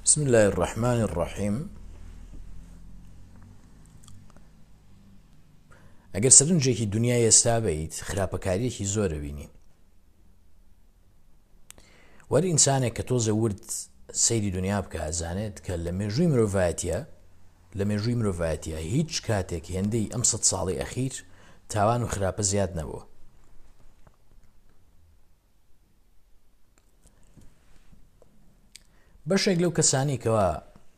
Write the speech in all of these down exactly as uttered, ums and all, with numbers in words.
بسم الله الرحمن الرحیم. ئەگەر سەرنجێکی دنیای ئێستا بێیت خراپەکاریەکی زۆرە بینی. وەرە ئینسانێک کە تۆزە ورد سەیری دنیا بکە ئازانێت کە لە مێژووی مرۆڤایەتیە لە مێژووی مرۆڤایەتیە هیچ کاتێک هێندەی ئەم سەد ساڵی ئەخیر تاوان و خراپە زیاد نەبووە. بەشێک لەو کەسانی کەوا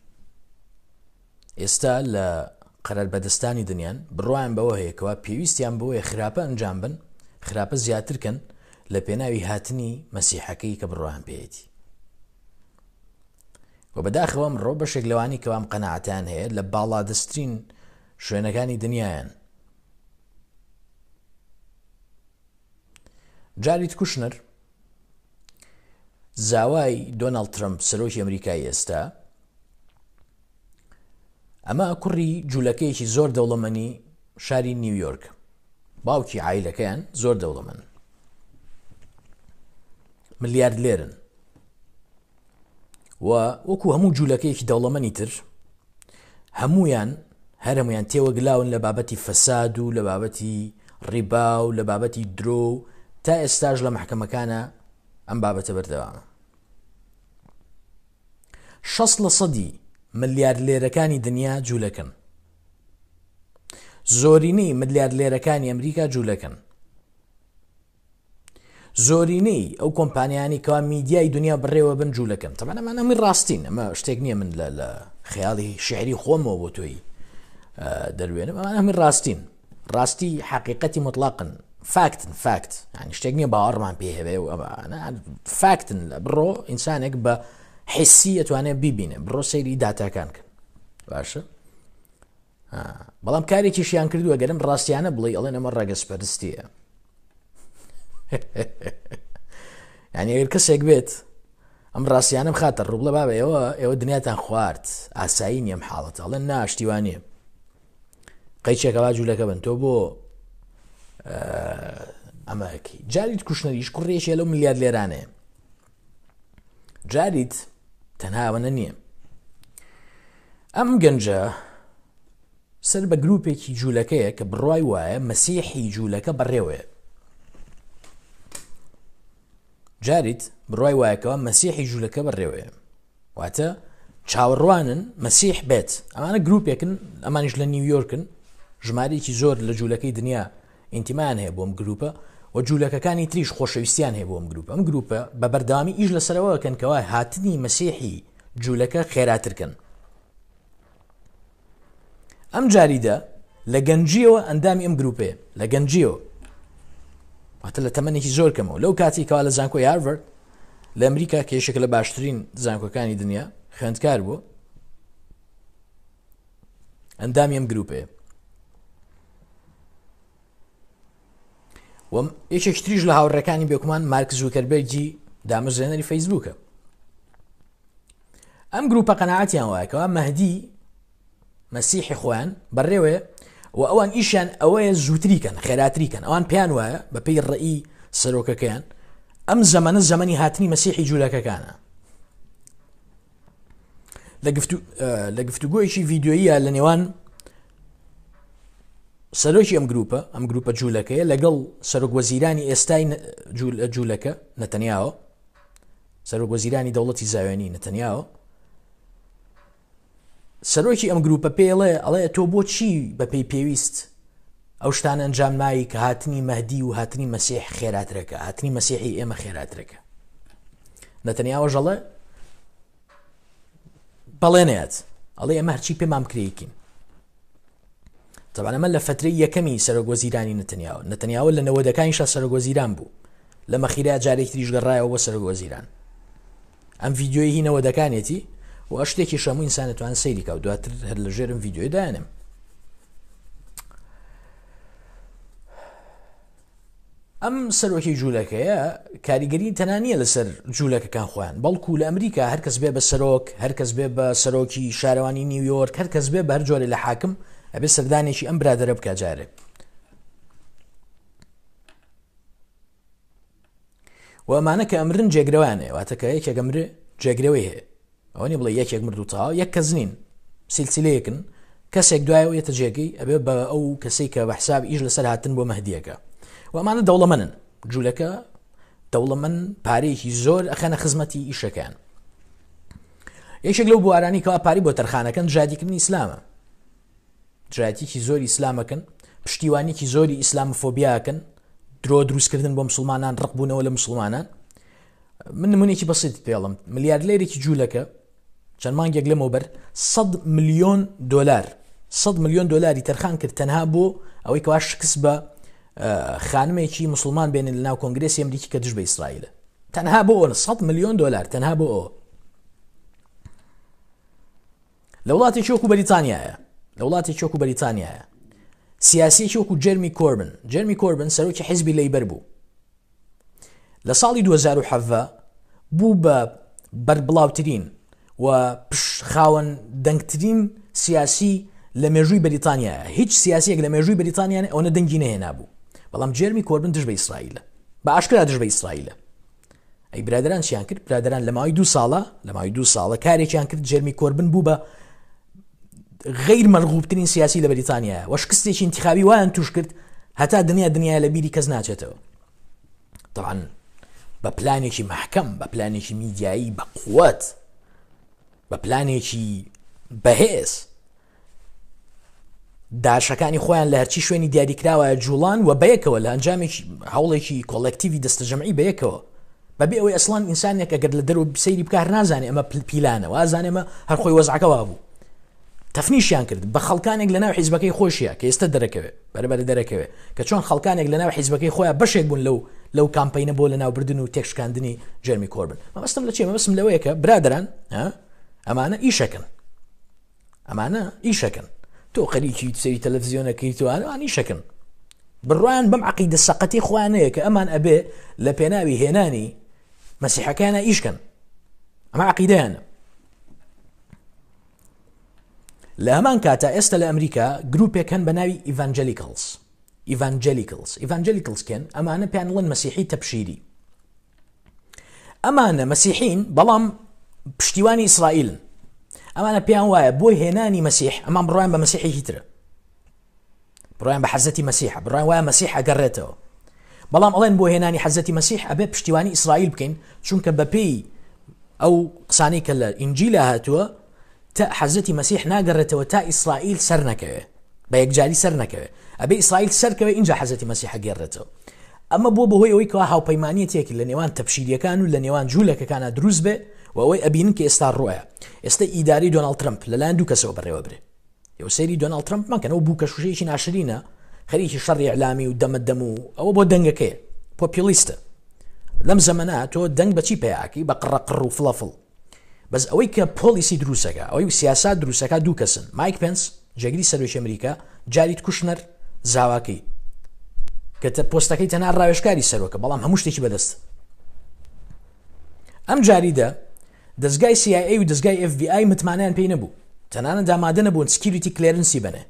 ئێستا لە قەرار بەدەستانی دنیان بڕوایان بەوە هەیە کەوا پێویستیان بەوەیە خراپە ئەنجام بن، خراپە زیاترکەن لە پێناوی هاتنی مەسیحەکەی کە بڕوایان پێیەتی. و بەداخەوە مرۆ بەشێک لەوانی کەوام قەناعەتیان هەیە لە باڵادەسترین شوێنەکانی دنیایان. جاریت کوشنەر زاوای دۆناڵد ترەمپ سەرۆکی ئەمریکای ئێستا ئەمە کوڕی جوولەکەیەکی زۆر دەوڵەمەنی شاری نیویۆرک، باوکی عایلەکەیان زۆر دەوڵەمەن، ملیاردلێرن و وەکو هەموو جوولەکەیەکی دەوڵەمەنی تر هەمویان هەر هەمویان تێوەگلاون لە بابەتی فەساد و لە بابەتی ڕیبا و لە بابەتی درۆ تا ئێستاش لە محکەمەکانە ئەم بابەتە بەردەوامە. شەست لە سەدی ملیاردلێرەکانی دنیا جوولەکەن، زۆرینەی ملیاردلێرەکانی ئەمریکا جوولەکەن، زۆرینەی ئەو کۆمپانیانی کەوا میدیای دنیا بڕێوە بن جوولەکەن. تەبەن ئەمان ئەمەی ڕاستین، ئەمە شتێک نییە من لە خەیاڵی شێعری خۆمەوە بۆ تۆی دەروێنم، ئەمان ئەمەی ڕاستین، ڕاستی حقیقەتی مطلقن، فاکتن، فاکت ینی شتێک نییە باوەڕمان پێ هەبێ و فاکتن. بڕۆ ئینسانێک بە حسی ئەتوانێت بیبینێ، بڕۆ سەیری داتاکان کە باشە. بەڵام کارێکیشیان کردووە گەرم ڕاستیانە بڵێ ئەڵێن ئەمە ڕاگەسپەرستیە. یعنی ئەگەر کەسێک بێت ئەم ڕاستیانە بخاتە ڕوو بڵێ بابە ئێوە ئێوە دنیاتان خوارد، ئاسایی نیە ئەم حاڵەتە، ئەڵێن ناشتیوانێ قەیچێکەوا جوولەکە بن تۆ بۆ ئەمەکەی. جاریت کوشنەریش کوڕێشیە لەو ملیاردلێرانەیە. جاریت تەنها ئەوەنە نییە، ئەم گەنجە سەر بە گروپێکی جوولەکەیە کە بڕوای وایە مەسیحی جوولەکە بەڕێوەیە. جاریت بڕوای وایەکەوە مەسیحی جوولەکە بەڕێوەیە، واتە چاوەڕوانن مەسیح بێت. ئەمانە گروپێکن، ئەمانیش لە نیویۆرکن، ژمارەیەکی زۆر لە جوولەکەی دنیا ئینتیمان هەیە بۆم گروپە و جوولەکەکانی تریش خۆشەویستیان هەیە بۆم گروپە. ئەم گروپە بە بەردەوامی ئیش لەسەرەوەکەن کەوا هاتنی مەسیحی جوولەکە خێراترکن. ئەم جاریدە لە گەنجیەوە ئەندامی ئەم گروپەیە، لە گەنجیەوە، واتە لە تەمەنێکی زۆر کەمەوە. لەو کاتی کەوا لە زانکۆی هارڤارد لە ئەمریکا کێشێک لە باشترین زانکۆکانی دنیا خوێندکار بوو، ئەندامی ئەم گروپەیە. و یەکێک تریش لە هاوڕەکانی بێکومان مارک زوکەربەرگی دامەزرێنەری فەیسبووکە. ئەم گروپە قەناعەتیان وایەکەوە مەهدی مەسیحی خۆیان بەڕێوەیە و ئەوان ئیشیان ئەوەیە زووتریکەن، خێراتریکەن. ئەوان پیان وایە بەپێی ڕێی سەرۆکەکەیان ئەم زەمانە زەمەنی هاتنی مەسیحی جوولەکەکانە. لە گفتوگۆیەکی ڤیدیۆییە لە نێوان سەرۆکی ئەم گروپە ئەم گروپە جوولەکەیە لەگەڵ سەرۆکوەزیرانی ئێستای جوولەکە نەتەنیاهو، سەرۆکوەزیرانی دەوڵەتی زاوێنی نەتەنیاهو، سەرۆکی ئەم گروپە پێڵێ ئەڵێ تۆ بۆچی بەپێی پێویست ئەو شتانە ئەنجام مایی کە هاتنی مەهدی و هاتنی مەسیح خێراترەکە، هاتنی مەسیحی ئێمە خێراترەکە. نەتەنیاهوش ئەڵێ بەڵێنێت، ئەڵێ ئەمە هەرچی پێمان بکرێیکین. طبعا ئەمە لە فترەی یەکەمی سەرۆکوەزیرانی نەتەنیاهو. نەتەنیاهو لە نەوەدەکانیشا سەرۆکوەزیران بوو، لە مەخیرا جارێکی تریش گەڕایەوە بۆ سەرۆکوەزیران. ئەم ڤیدیۆی هی نەوەدەکانێتی و شتێکی شەموو ئینسانەتوان سەیری کە و دواتر هەر لە ژێرم ڤیدیۆی دایانم. ئەم سەرۆکی جوولەکەیە کاریگەری تەنانیە لەسەر جوولەکەکان خۆیان، بەڵکو لە ئەمریکا هەرکەس بێ بە سەرۆک، هەرکەس بێ بە سەرۆکی شارەوانی نیویۆرک، هەرکەس بێ بە هەر جۆرە لە حاکم ئەبێ سەردانێکی ئەم برادەرە بکە جارێ. و ئەمانە کە ئەمرن جێگرەوانێ، واتە کە یەکێک ئەمرێ جێگرەوەی هەیە، ئەوەنی بڵێ یەکێک مردوتەوە یەک کەس نین سلسلەیەکن کەسێک دوایەوە یەتە جێگەی ئەبێ بە ئەو کەسێک کە بە حساب ئیش لەسەر هاتن بۆ مەهدیەکە و ئەمانە دەوڵەمەندن جوولەکە دەوڵەمەند پارەیەکی زۆر ئەخەنە خزمەتی ئیشەکان یەکێک لەو بوارانی کەوا پاری بۆ تەرخانەکەن دژایەتیکردنی ئیسلامە دژایەتیکی زۆری ئیسلامەکەن پشتیوانیکی زۆری ئیسلامۆفۆبیاکەن درۆ دروستکردن بۆ مسلمانان ڕقبوونەوە لە مسلمانان من نمونێکی بەسیط پێڵم ملیاردلێرێکی جوولەکە چەند مانگێک لەمەوبەر سەد ملیۆن دۆلار سەد ملیۆن دۆلاری تەرخان کرد تەنها بۆ ئەوەی کەوا شکست بە خانمێکی مسلمان بێنن لە ناو کۆنگرێسی ئەمریکی کە دژ بە ئیسرائیلە تەنها بۆ ئەوە سەد ملیۆن دۆلار تەنها بۆ ئەوە لە وڵاتێکی وەکو بەریتانیایە لە وڵاتێکی وەکو بەریتانیایە سیاسیەکی وەکو جێرمی کۆربن جێرمی کۆربن سەرۆکی حیزبی لەیبەر بوو لە ساڵی دوو هەزار و سەڤ بوو بە بەربڵاوترین و خاوەن دەنگترین سیاسی لە مێژووی بەریتانیایە هیچ سیاسیەک لە مێژووی بەریتانیان ئەوەنە دەنگی نەهێنا بوو بەڵام جێرمی کۆربن دژ بە ئیسرائیلە بە ئاشکرا دژ بە ئیسرائیلە ئەی برادران چیان کرد برادران لە ماوەی دوو ساڵە لە ماوەی دوو ساڵە کارێکیان کرد جێرمی کۆربن بوو بە غیر مەرغوبترین سیاسی لە بەریتانیایە و شکستێکی انتخابی وایان توش کرد هەتا دنیا دنیای لە بیری کەس ناچێتەوە طبعا بە پلانێکی محکەم بە پلانێکی میدیایی بە قووەت بە پلانێکی بەهێز داشەکانی خۆیان لە هەرچی شوێنی دیاریکراوە جوڵان و بەیەکەوە لە ئەنجامێکی هەوڵێکی کۆڵێکتیوی دەستەجەمعی بەیەکەوە بەبێ ئەوەی ئەسڵان ئینسانێک ئەگەر لە دەرەوە سەیری بکار نازانێ ئەمە پیلانە و ئازانێمە هەر خۆی وەزعەکەوا بوو تەفنیشیان کرد بە خەڵکانێک لە ناو حیزبەکەی خۆشیە کە ئێستا دەرەکەوێت بەرەبەر دەرەکەوێت کە چۆن خەڵکانێک لە ناو حیزبەکەی خۆیان بەشێک بوون لەو لەو کامپینە بۆ لە ناوبردن و تێکشکاندنی جێرمی کۆربن مەبەستم لە چێ مەبەستم لەوەیە کە برادران ئەمانە ئیشەکەن ئەمانە ئیشەکەن تۆ خەریکی سەری تەلەڤیزیۆنەکەی توانە ئەوان ئیشەکەن بڕوایان بەم عەقیدە سەقەتی خۆیانەیە کە ئەمان ئەبێ لە پێناوی هێنانی مەسیحەکانە ئیشکەن ئەمە عەقیدەیانە لە هەمان کاتە ئێستا لە ئەمریکا گروپێکن بە ناوی ئیڤانجەلیکلز ئیڤانجەلیکلز ئیڤانجەلیکلزکن ئەمانە پێیانڵێن مەسیحی تەبشیری ئەمانە مەسیحین بەڵام پشتیوانی ئیسرائیلن ئەمانە پێیان وایە بۆی هێنانی مەسیح ئەمان بڕوایان بە مەسیحێکی ترە بڕوایان بە حەزەتی مەسیح بڕوایان وایە مەسیح ئەگەڕێتەوە بەڵام ئەڵێن بۆ هێنانی حەزەتی مەسیح ئەبێ پشتیوانی ئیسرائیل بکەین چونکە بەپێی ئەو قسانەی کە لە ئینجیلە هاتووە تا حەزەتی مەسیح ناگەڕێتەوە تا ئیسرائیل سەر نەکەوێ بە یەکجاری سەر نەکەوێ ئەبێ ئیسرائیل سەرکەوێ اینجا حەزەتی مەسیح گەڕێتەوە ئەمە بۆ بەهۆی ئەوەی کەوا هاوپەیمانیەتێکی لە نێوان تەبشیریەکان و لە نێوان جوولەکەکانە دروست بێ و ئەوەی ئەبینن کە ئێستا ڕۆیە ئێستا ئیداری دۆناڵد ترامپ لەلایەن دوو کەسەوە بەڕێوە برێ ئێوە سەیری دۆناڵد ترامپ مەکەنەوە بوو کەشوشەیەکی ناشرینە خەریکی شەڕی ئیعلامی و دەمەدەم و ئەوە بۆ دەنگەکەیە پۆپیۆلیستە لەم زەمەنە تۆ دەنگ بەچی پێیاکی بە قڕەقڕ و فڵەفڵ بەس ئەوەی کە پۆلیسی دروستەکە ئەوەی سیاسات دروستەکە دوو کەسن مایک پێنس جێگری سەرۆکی ئەمریکا جاریت کوشنەر زاواکەی کە پۆستەکەی تەنها ڕاوێژکاری سەرۆکە بەڵام هەموو شتێکی بەدەست ئەم جاریدە دەستگای سی آی ای و دەستگای ئف بی آی متمانیان پێی نەبوو تەنانە دامادە نەبوون سکیوریتی کلێرنسی بنێ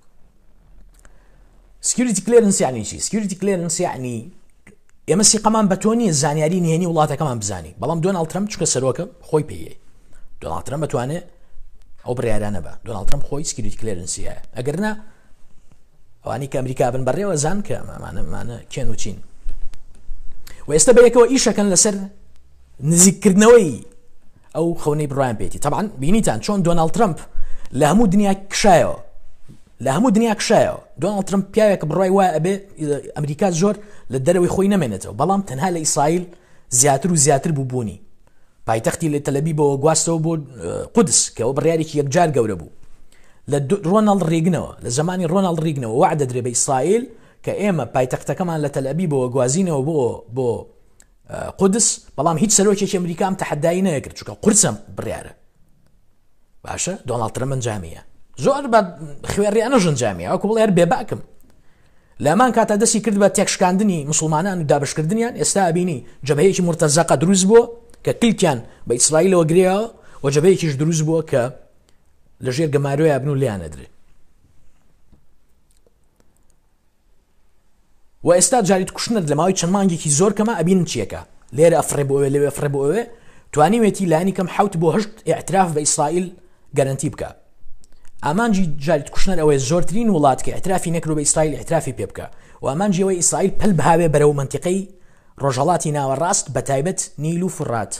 سکیوریتی کلێرنس یعنی چی سکیوریتی کلێرنس یعنی ئێمە سیقەمان بە تۆ نیە زانیاری نهێنی وڵاتەکەمان بزانی بەڵام دۆناڵد ترامپ چکە سەرۆکە خۆی پێیە دۆناڵد ترامپ بتوانێت ئەو بڕیارانە بە دۆناڵد ترامپ خۆی سکیوریتی کلێرنسی هەیە ئەگەر نا ئەوانی کە ئەمریکا بن بەڕێوە زان کە ئەمانە کێن و چین و ئێستا بەیەکەوە ئیشەکەن لەسەر نزیککردنەوەی ئەو خەونەی بڕوایان پێێتی طبعا بینیتان چۆن دۆناڵد ترامپ لە هەموو دنیا کشایەوە لە هەموو دنیا کشایەوە دۆناڵد ترامپ پیاوێک بڕای وایە ئەبێ ئەمریکا زۆر لە دەرەوەی خۆی نەمێنێتەوە بەڵام تەنها لە ئیسرائیل زیاتر و زیاتر بوو بوونی پایتەختی لە تەلەبیبەوە گواستەوە بۆ قودس کە ئەوە بڕیارێکی یەکجار گەورە بوو لە ڕۆناڵد ڕێگنەوە لە زمانی ڕۆناڵد ڕێگنەوە وعدە درێ بە ئیسرائیل کە ئێمە پایتەختەکەمان لە تەلەبیبەوە گوازینەوە بۆ بۆ قودس بەڵام هیچ سەرۆکێکی ئەمریکام تەحەدای نەکرد چونکە قورسە بڕیارە باشە دۆناڵد ترامپ ئەنجامیە زۆر بە خوێڕی ئەنەژن جامیە ئەوکو بڵێ هەر بێباکم لە هەمان کاتە دەستی کرد بە تێکشکاندنی مسلمانان و دابشکردنیان ئێستا ئەبینی جەبهەیەکی مرتەزەقە دروست بووە کە کلکیان بە ئیسرائیلەوە گرێەوە و جەبهەیەکیش دروست بووە کە لە ژێر گەماروی بن و لیانە درێ و ئێستا جاریت کوشنەر لە ماوەی چەند مانگێکی زۆر کەمە ئەبین چیەکە لێرە ئەفڕێ بۆ ئەوێ لەوێ ئەفڕێ بۆ ئەوێ توانیوێتی لانی کەم حوت بۆ هەشت ئاعتراف بە ئیسرائیل گەرنتی بکە. ئامانجی جاریت کوشنەر ئەوەی زۆرترین وڵات کە ئاعترافی نەکرۆ بە ئیسرائیل ئاعترافی پێ بکە و ئامانجی ئەوەی ئیسرائیل پەل بهاوێ بەرەو منتیقەی ڕۆژهەڵاتی ناوەڕاست بە تایبەت نیل و فرات.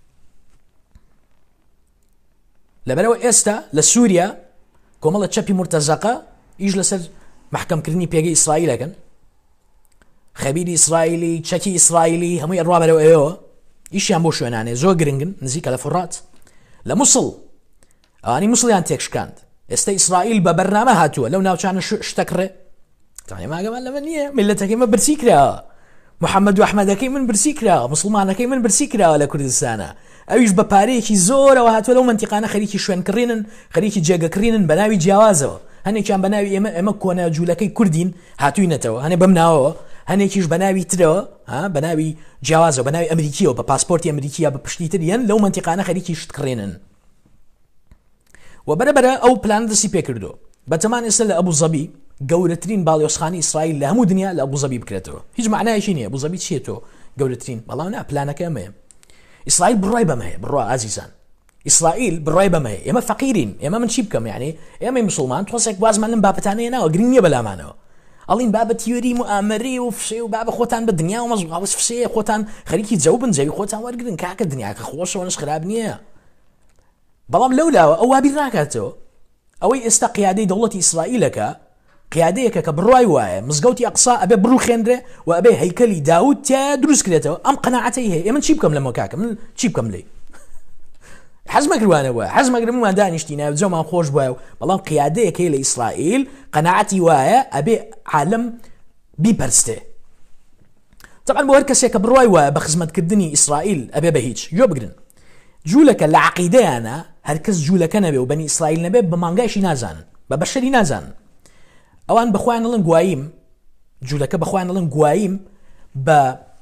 لەبەرەوە ئێستا لە سووریا کۆمەڵە چەپی مرتەزەقە ئیش لەسەر محکەمکردنی پێگەی ئیسرائیلەکەن، خەبیری ئیسرائیلی، چەکی ئیسرائیلی هەمووی ئەڕوا بەرەو ئێوە، ئیشیان بۆ شوێنانێ زۆر گرنگن نزیکە لە فرات. لە مووسڵ ئەوانی مووسڵیان تێکشکاند، ئێستا ئیسرائیل بە بەرنامە هاتووە لەو ناوچانە شتەکڕێ. ماگەمان لەمە نییە، میلەتەکەی من برسی کراوە، محەممەد و ئەحمەدەکەی من برسی کراوە، موسڵمانەکەی من برسی کراوە لە کوردستانە، ئەویش بە پارەیەکی زۆرەوە هاتووە لەو منتیقانە خەریکی شوێنکڕینن، خەریکی جێگەکڕینن بە ناوی جیاوازەوە. هەنێکیان بە ناوی ئێمە ئێمە کۆنە جوولەکەی کوردین هاتووینەتەوە، هەنێ بەم ناوەوە، هەنێکیش بە ناوی ترەوە بە ناوی جیاوازەوە، بە ناوی ئەمریکیەوە، بە پاسپۆرتی ئەمریکیە بە پشتیتر یەن لەو منتیقانە خەریکی شتکڕێنن. و بەرەبەرە ئەو پلان دەستی پێکردو بەتەمان ئێستا لە ئەبوو زەبی گەورەترین باڵیۆزخانی ئیسرائیل لە هەموو دنیا لە ئەبوو زەبی بکرێتەوە. هیچ معنایەکی نییە ئەبوو زەبی چیەوە گەورەترین، بەڵام نا پلانەکە ئەمەیە. ئیسرائیل بڕای بەمەیە، بڕوا ئازیزان، ئیسرائیل بڕای بەمەیە. ئێمە فەقیرین، ئێمە من چی بکەم؟ یعنی ئێمە مسلمان تۆسێک وازمان لەم بابەتانەیە ناوە، گرنگ نییە بەلامانەوە. ئەڵین بابە تیۆری و ئامەری و فسێ و بابە خۆتان بە دنیا و مەزغاوس فسێ خۆتان خەریکی جەو بن، جەوی خۆتان وەرگرن، کاکە دنیاکە خۆشەوە نش خراب نییە. بەڵام لەولاوە ئەو وابیر ناکاتەوە. ئەوەی ئێستا قیادەی دەوڵەتی ئیسرائیلەکە قیادەیەکە کە بڕای وایە مزگەوتی ئەقسا ئەبێ بڕوو خێنرێ و ئەبێ هەیکەلی داود تیا دروست کرێتەوە. ئەم قەناعەتەی هەیە. ئێمە چی بکەم لەمە کاکە؟ من چی بکەم لێ؟ حەزمەکردوانەوە حەزمەگرممان دانیشتی ناو جەومان خۆش بووە و بەڵام قیادەیەکەی لە ئیسرائیل قەناعەتی وایە ئەبێ عالم بیپەرستێ. طبعا بۆ هەر کەسێک کە بڕای وایە بە خزمەتکردنی ئیسرائیل ئەبێ بە هیچ یۆ بگرن. جوولەکە لە عەقیدەیانە هەرکەس جوولەکە نەبێ و بەنی ئیسرائیل نەبێ بە مانگایشی نازانن، بە بەشەری نازانن. ئەوان بەخۆیان دەڵێن گواییم، جوولەکە بەخۆیان دەڵێن گواییم بە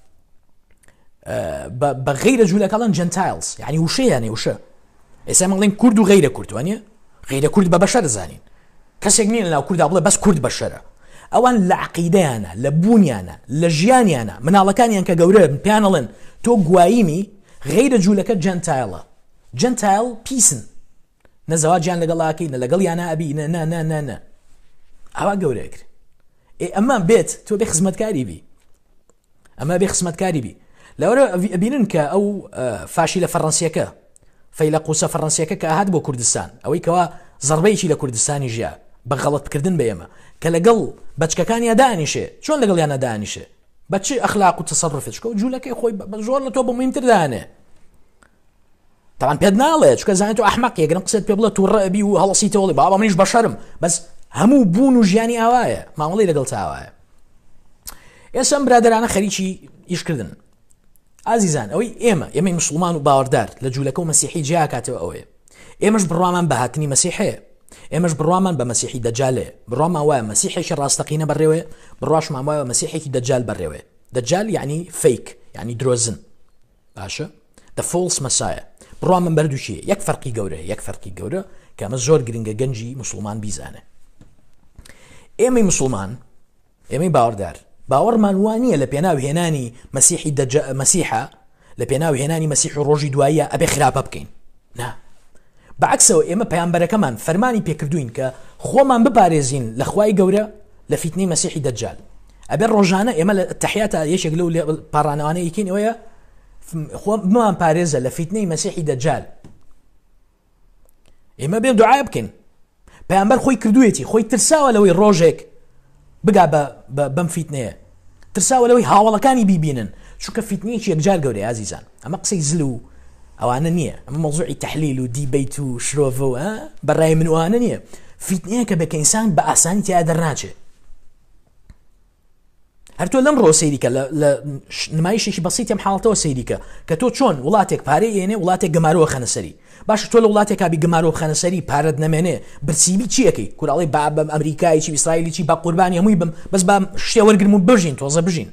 بە غەیرە جوولەکەڵەن جنتایلز، یعنی وشەیانێ وشە. ئێستا مەڵێن کورد و غەیرە کورد، وانە غەیرە کورد بە بەشەر دەزانین، کەسێک نییە لەناو کووردا بڵێ بەس کورد بەشەرە. ئەوان لە عەقیدەیانە، لە بوونیانە، لە ژیانیانە، مناڵەکانیان کە گەورە پێیان دەڵێن تۆ گواییمی غەیرە جوولەکە جنتایلە. جنتایل پیسن، نەزەواجیان لەگەڵاکەی نە لەگەڵ یانە ئەبی نە نە نە نە نە ئەوا گەورەکرد. ئەمە بێت تۆ بێ خزمەتکاری بی، ئەمە بێ خزمەتکاری بی. لەوەرە ئەبینن کە ئەو فاشی لە فەڕەنسیەکە فەیلە قوسە فەڕەنسیەکە کە هات بۆ کوردستان، ئەوەی کەوا زەربەیەکی لە کوردستانی ژیا بە غەڵەتکردن بە ئێمە کە لەگەڵ بەچکەکانیان دانیشێ. چۆن لەگەڵ یانە دانیشێ؟ بە چی ئەخلاق و تەسەڕوفێت؟ چکە جوولەکەی خۆی زۆر لە تۆ بە مهمتر دانێ. طبعا پێت ناڵێت چکە زانێت تۆ ئەحمەق یەگەرم قسەت پێ بڵێ تووڕە ئەبی و هەڵەسیتەوەڵی بابا منیش بەشەرم، بەس هەموو بوون و ژیانی ئاوایە، مامەڵی لەگەڵ تاوایە. ئێستا ئەم برادرانە خەریکی ئیشکردن. ئازیزان ئەوەی ئێمە ئێمەی مسلمان و باوەڕدار لە جوولەکە و مەسیحی جیا کاتەوە ئەوەیە، ئێمەش بڕوامان بە هاتنی مەسیحەیە، ئێمەش بڕوامان بە مەسیحی دەجالێ، بڕوامان وایە مەسیحێکی ڕاستەقینە بەڕێوێ، بڕواشمان وایە مەسیحێکی دەجال بەڕێوێ. دەجال یعنی فیک، یعنی درۆزن، باشە؟ the false messiah. بڕوامان بەردووشیە. یەک فەرقی گەورە، یەک فەرقی گەورە کە ئەمە زۆر گرنگە گەنجی مسلمان بیزانێ. ئێمەی مسلمان، ئێمەی باوەڕدار، باوەڕمان وانییە لە پێناوهێنانی مەسیحی مەسیحە، لە پێناوهێنانی مەسیح و ڕۆژی دواییە ئەبێ خراپە بکەین. نا بەعکسەوە ئێمە پەیامبەرەکەمان فەرمانی پێکردوین کە خۆمان بپارێزین لە خوای گەورە لە فیتنەی مەسیحی دەجال. ئەبێ ڕۆژانە ئێمە لە تەحیاتە یەکێک لەو پاڕانەوانەی یەکەین ئەوەیە خۆ بمان پارێزە لە فیتنەی مەسیحی دەجال. ئێمە بێ دوعای بکەین. پەیامبەر خۆی کردوێتی، خۆی ترساوە لەوەی ڕۆژێک بگا بەم فیتنەیە، ترساوە لەوەی هاوڵەکانی بیبینن، چونکە فیتنەیەکی یەکجار گەورەیە ئازیزان. ئەمە قسەی زل و ئەوانە نییە، ئەمە مەوزوعی تەحلیل و دیبەیت و شرۆڤ و بەڕای من وانە نییە. فیتنەیە کە بەکە ئینسان بە ئاسانی تیا دەرناچێت. هەر تۆ لەم ڕۆ سەیریکە لە نمایشێکی بەسیتم حاڵەتەوە سەیریکە کە تۆ چۆن وڵاتێک پارەی ئێنێ وڵاتێک گەمارۆوە خەنەسەری. باشە تۆ لە وڵاتێکا بی گەمارۆ خەنەسەری پارەت نەمێنێ، برسیبی چیەکەی؟ کوراڵی با بەم ئەمریکایکی ئیسرائیلیی با قوربانی هەمووی بم، بەس با شتێ وەرگرم و بژین تۆزە بژین.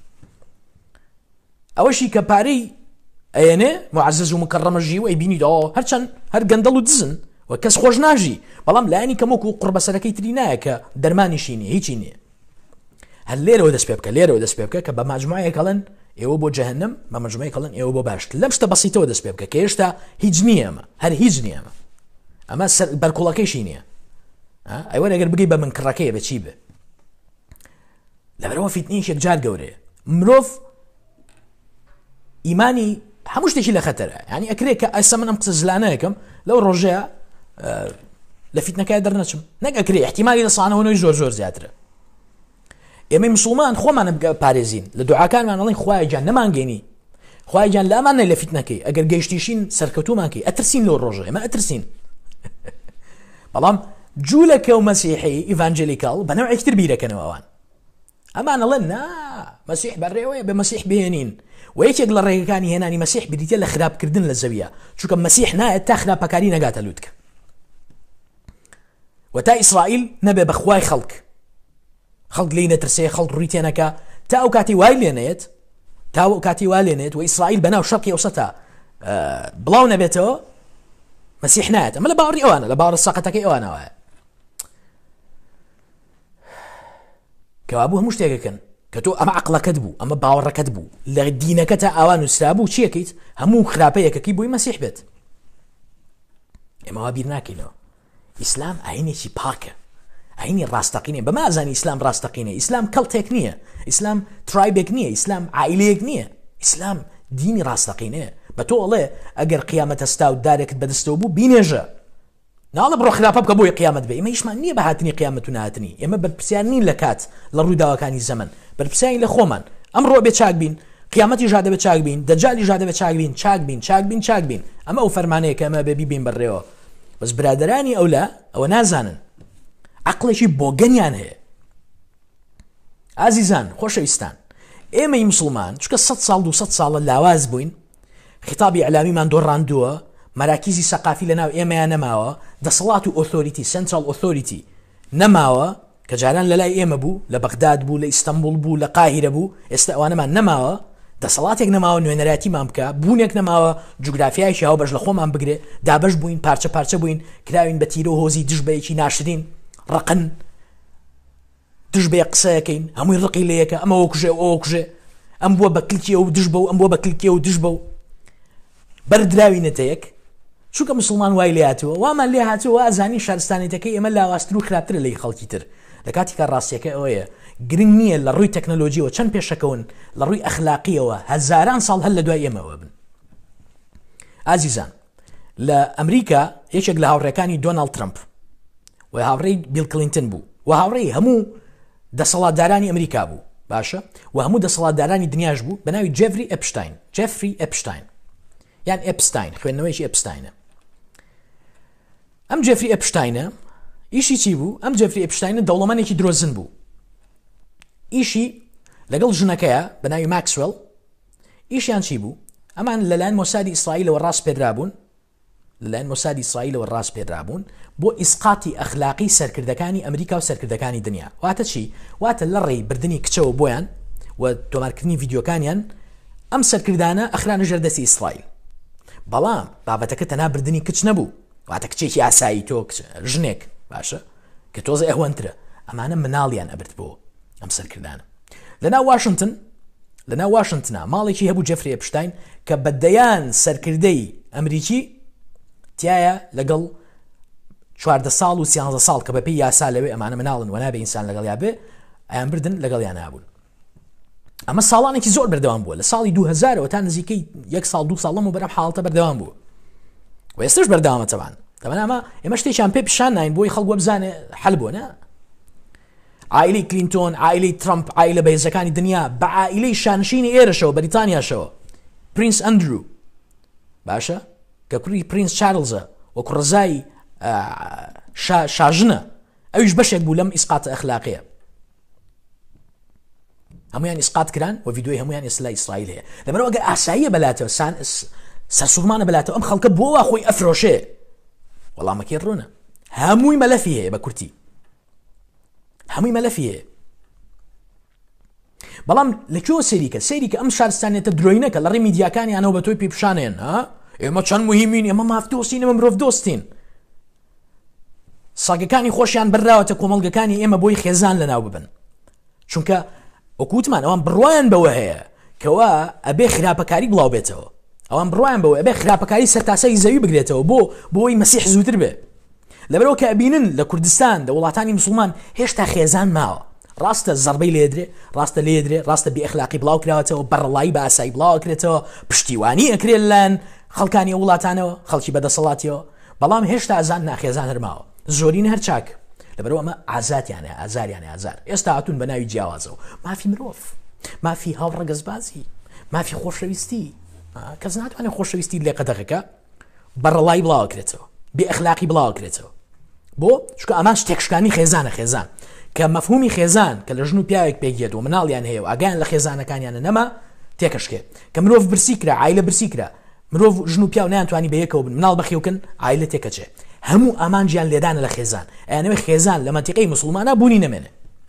ئەوەشی کە پارەی ئەێنێ معزز و مکەڕەمەژی و ئەیبینی ئەوە هەرچەند هەر گەندەڵ و دزن و کەس خۆش ناژی، بەڵام لایانی کەمەوەکو قوربەسەرەکەی تری نایە کە دەرمانیشی نییە، هیچی نییە. هەر لێرەوە دەست پێ بکە، لێرەوە دەست پێ بکە کە بە ماجموعەیەکەڵەن ئێوە بۆ جەهەنەم بە مەجموعەی کەڵن ئێوە بۆ باشتر لەم شتە بەسیتەوە دەست پێ بکە کە هێشتا هیچ نییە ئەمە هەر هیچ نییە ئەمە ئەمە بەرکوڵەکەیشی نییە ئەوە ئەگەر بگەی بە منکڕەکەیە بە چی بێ لەبەرەوە فیتنەیەک یەکجار گەورەیە مرۆڤ ئیمانی هەموو شتێکی لە خەتەرە ینی ئەکرێت کە ئەستا من ئەم قسە زلانەیەکەم لەو ڕۆژەیە لە فیتنەکەی دەرنەچم نەک ئەکرێ احتیمالی لە سانەوەی زۆر زۆر زیاترە ئێمە مسلمان خۆمانە پارێزین لە دوعاکانمان ئەڵێن خوای گیان نەمانگەینی خوای گیان لە ئەمان نەی لە فیتنەکەی ئەگەر گەیشتیشین سەرکەوتومانکەی ئەترسین لەو ڕۆژە ئێمە ئەترسین بەڵام جوولەکە و مەسیحی ئیڤانجلیکاڵ بە نەوعێکتر بیرەکەنەوە ئەوان ئەمان ئەڵێن نا مەسیح بەڕێوەیە بە مەسیح بهێنین و یەکێک لە ڕێگەکانی هێنانی مەسیح بریتە لە خراپکردن لە زەویە چونکە مەسیح نایەت تا خراپەکاری نەگاتە لووتکە و تا ئیسرائیل نەبێ بەخوای خەڵک خەڵک لێی نەترسێ خەڵک ڕووی تێنەکە تا ئەو کاتی وای لێنێت تا ئەو کاتی وای لێنێت و ئیسرائیل بەناو شەرقی ئەوسەتا بڵاو نەبێتەوە مەسیح نایەت ئەمە لە باوەڕی ئەوانە لە باوەڕە ساقەتەکەی ئەوانەوەیە کەوابوو هەموو شتێکەکەن کە تۆ ئەمە عەقڵەکەت بوو ئەمە باوەڕەکەت بوو لە دینەکە تا ئاوان نووسرا بوو چیەکەیت هەموو خراپەیەکەکی بووی مەسیح بێت ئێمە وا بیر ناکەینەوە ئیسلام ئاینێکی پاکە ئاینی ڕاستەقینە بەما ئەزانی ئیسلام ڕاستەقینە ئیسلام کەڵتێک نییە ئیسلام ترایبێک نییە ئیسلام عائیلەیەک نییە ئیسلام دینی ڕاستەقینەیە بە تۆ ئەڵێ ئەگەر قیامەت هەستا و دارێکت بەدەستەوە بوو بینێژە ناڵە بڕۆ خراپە بکە بۆی قیامەت بێ ئێمە هیچمان نییە بە هاتنی قیامەت و نهاتنی ئێمە بەرپرسیار نین لە کات لە ڕووداوەکانی زەمن بەرپرسیاری لە خۆمان ئەمڕۆ بێ چاک بین قیامەتی ژادە بە چاک بین دەجالی ژادە بە چاک بین چاک بین چاک بین چاک بین ئەمە ئەو فەرمانەیە کە ئەمە بێ بیبین بەڕێوە بەس برادرانی ئەولا ئەوە نازانن عەقڵێکی بۆگەنیان هەیە ئازیزان خۆشەویستان ئێمەی مسلمان چونکە سەد ساڵ دو سەد ساڵە لاواز بووین خیتابی ئەعلامیمان دۆڕاندووە مەراکیزی سەقافی لەناو ئێمەیان نەماوە دەسەڵات و ئۆتۆریتی سنترال ئۆتۆریتی نەماوە کە جاران لە لای ئێمە بوو لە بەغداد بوو لە ئیستەنبوڵ بوو لە قاهیرە بوو ئێستا ئەوانەمان نەماوە دەسەڵاتێک نەماوە نوێنەراتیمان بکە بوونێک نەماوە جوگرافیایشی هاو بەش لە خۆمان بگرێ دابەش بووین پارچە پارچە بووین کراوین بە تیرە و هۆزی دژ بەیەکی ناشرین ڕقن دژ بێ قسەیەکەین هەمووی ڕقی لەیەکە ئەمە وەکوژێ ئەو کوژێ ئەم بووە بە کلکیە و دژ بە و ئەم بووە بە کلکیە و دژ بە و بەردراوینەتەیەک چونکە مسلمان وای لێ هاتووە وامان لێ هاتووە ئازانی شارستانێتەکەی ئێمە لاواستر و خراپترە لەی خەڵکی تر لە کاتی کە ڕاستیەکە ئەوەیە گرنگ نییە لە ڕووی تەکنۆلۆژیەوە چەند پێشەکەون لە ڕووی ئەخلاقیەوە هەزاران ساڵ هەل لە دوای ئێمەوە بن ئازیزان لە ئەمریکا یەکێک لە هاوڕێکانی دۆناڵد ترامپ و هاوڕێی بیل کلینتن بوو و هاوڕێی هەموو دەسەڵاتدارانی ئەمریکا بوو باشە و هەموو دەسەڵاتدارانی دنیاش بوو بە ناوی جێفری ئەپشتاین جێفری ئەپشتاین یان ئەپستاین خوێندنەوەیشی ئەپستاینە ئەم جێفری ئەپشتاینە ئیشی چی بوو ئەم جێفری ئەپشتاینە دەوڵەمەندێکی درۆزن بوو ئیشی لەگەڵ ژنەکەیە بە ناوی ماکسوێل ئیشیان چی بوو ئەمان لەلایەن مۆسادی ئیسرائیلەوە ڕاست پێدرابوون لەلایەن مۆسادی ئیسرائیلەوە ڕاست پێدرابوون بۆ ئیسقاتی ئەخلاقی سەرکردەکانی ئەمریکا و سەرکردەکانی دنیا واتە چی واتە لە ڕێی بردننی کچەوە بۆیان و تۆمارکردنی ڤیددیۆکانیان ئەم سەرکردانە ئەخرانە ژەردەستی ئیسرائیل بەڵام بابەتەکە تەنها بردننی کچ نەبوو واتە کچێکی ئاسایی تۆ ژنێک باشە کە تۆزە ئەوەنترە ئەمانە مناڵیان ئەبرد بۆ ئەم سەرکردانە لەناو واشنگتن لەناو واشنگتنە ماڵێکی هەبوو جێفری ئەپشتاین کە بەدەیان سەرکردەی ئەمریکی تایە لەگەڵ چواردە ساڵ و سیانزە ساڵ کە بەپێی یاسا لەوێ ئەمانە مناڵن و نابێ ئینسان لەگەڵ یا بێ ئەیان بردن لەگەڵیان نابوون ئەمە ساڵانێکی زۆر بەردەوام بووە لە ساڵی دوو هەزارەوە تا نزیکەی یەک ساڵ دوو ساڵەم و بەرەم حاڵەتە بەردەوام بوو و ئێستش بەردەوامە تەوان تەوان ئەمە ئێمە شتێکیان پێ پیشان ناین بۆی خەڵک وە بزانێ حەل بووە نە عائلەی کلینتۆن عائلەی ترامپ عائلە بەهێزەکانی دنیا بە عائلەی شانشینی ئێرەشەوە بەریتانیاشەوە پرینس ئەندرو باشە کە کوڕی پرینس چارلزە و کوڕزای شاژنە ئەویش بەشێک بوو لەم ئیسقاتە ئەخلاقیە هەمویان ئیسقات کران و ڤیدیۆی هەمویان ئێستا لای ئیسرائیل هەیە لەبەرەوە ئەگەر ئاساییە بەلاتەوە سەرسوڕمانە بەلاتەوە ئەم خەڵکە بۆ وا خۆی ئەفرۆشێ وەڵامەکەی ڕوونە هەمووی مەلەفی هەیە بە کورتی هەمووی مەلەفی هەیە بەڵام لەکوێوە سەیریکە سەیریکە ئەم شارستانێتە درۆینەکە لە ڕێی میدیاکانیانەوە بە تۆی پێپشانێن ئێمە چەند مهمین ئێمە مافدۆستین ئەمە مرۆڤ دۆستین ساگەکانی خۆشیان بەرراوەتە کۆمەڵگەکانی ئێمە بۆی خێزان لەناو ببن چونکە وەکوتمان ئەوان بڕوایان بەوە هەیە کەوا ئەبێ خراپەکاری بڵاو بێتەوە ئەوان بڕوایان بەوە ئەبێ خراپەکاری سەرتاسەی زەوی بگرێتەوە بۆ بۆی مەسیح زووتر بێ لەبەرەوە کە ئەبینن لە کوردستان لە وڵاتانی مسلمان هێشتا خێزان ماوە ڕاستە زەربەی لێدرێ ڕاستە لێدرێ ڕاستە بێ ئەخلاقی بڵاو کراوەتەوە بەڕەڵایی بە ئاسایی بڵاو ئەکرێتەوە پشتیوانی ئەکرێت لەن خەڵکانی وڵاتانەوە خەڵکی بەدەسەڵاتیەوە بەڵام هێشتا ئازان ناخێزان هەرماوە زۆرین هەر چاک لەبەرەوە ئەمە ئازاتیانە ئازاریانە ئازار ئێستا هاتوون بە ناوی جیاوازەوە مافی مرۆڤ مافی هاوڕەگەزبازی مافی خۆشەویستی کەس ناتوانێت خۆشەویستی لێ قەدەغەکە بەڕەڵایی بڵاوکرێتەوە بێ ئەخلاقی بڵاوکرێتەوە بۆ چکە ئەمان شتێکشکانی خێزانە خێزان کە مەفهومی خێزان کە لە ژن و پیاوێک پێگێت و مناڵیان هەیە و ئاگیان لە خێزانەکانیانە نەما تێکەشکێ کە مرۆڤ برسی کرا عایلە برسی کرا مرۆڤ ژن و پیاو نەیانتوانی بەیەکەوە بن مناڵ بەخێوکن عایلە تێکەچێ هەموو ئامان گیان لێدانە لە خێزان ئەیانەوێ خێزان لە مەنتیقەی مسلمانە بوونی نەمێنێ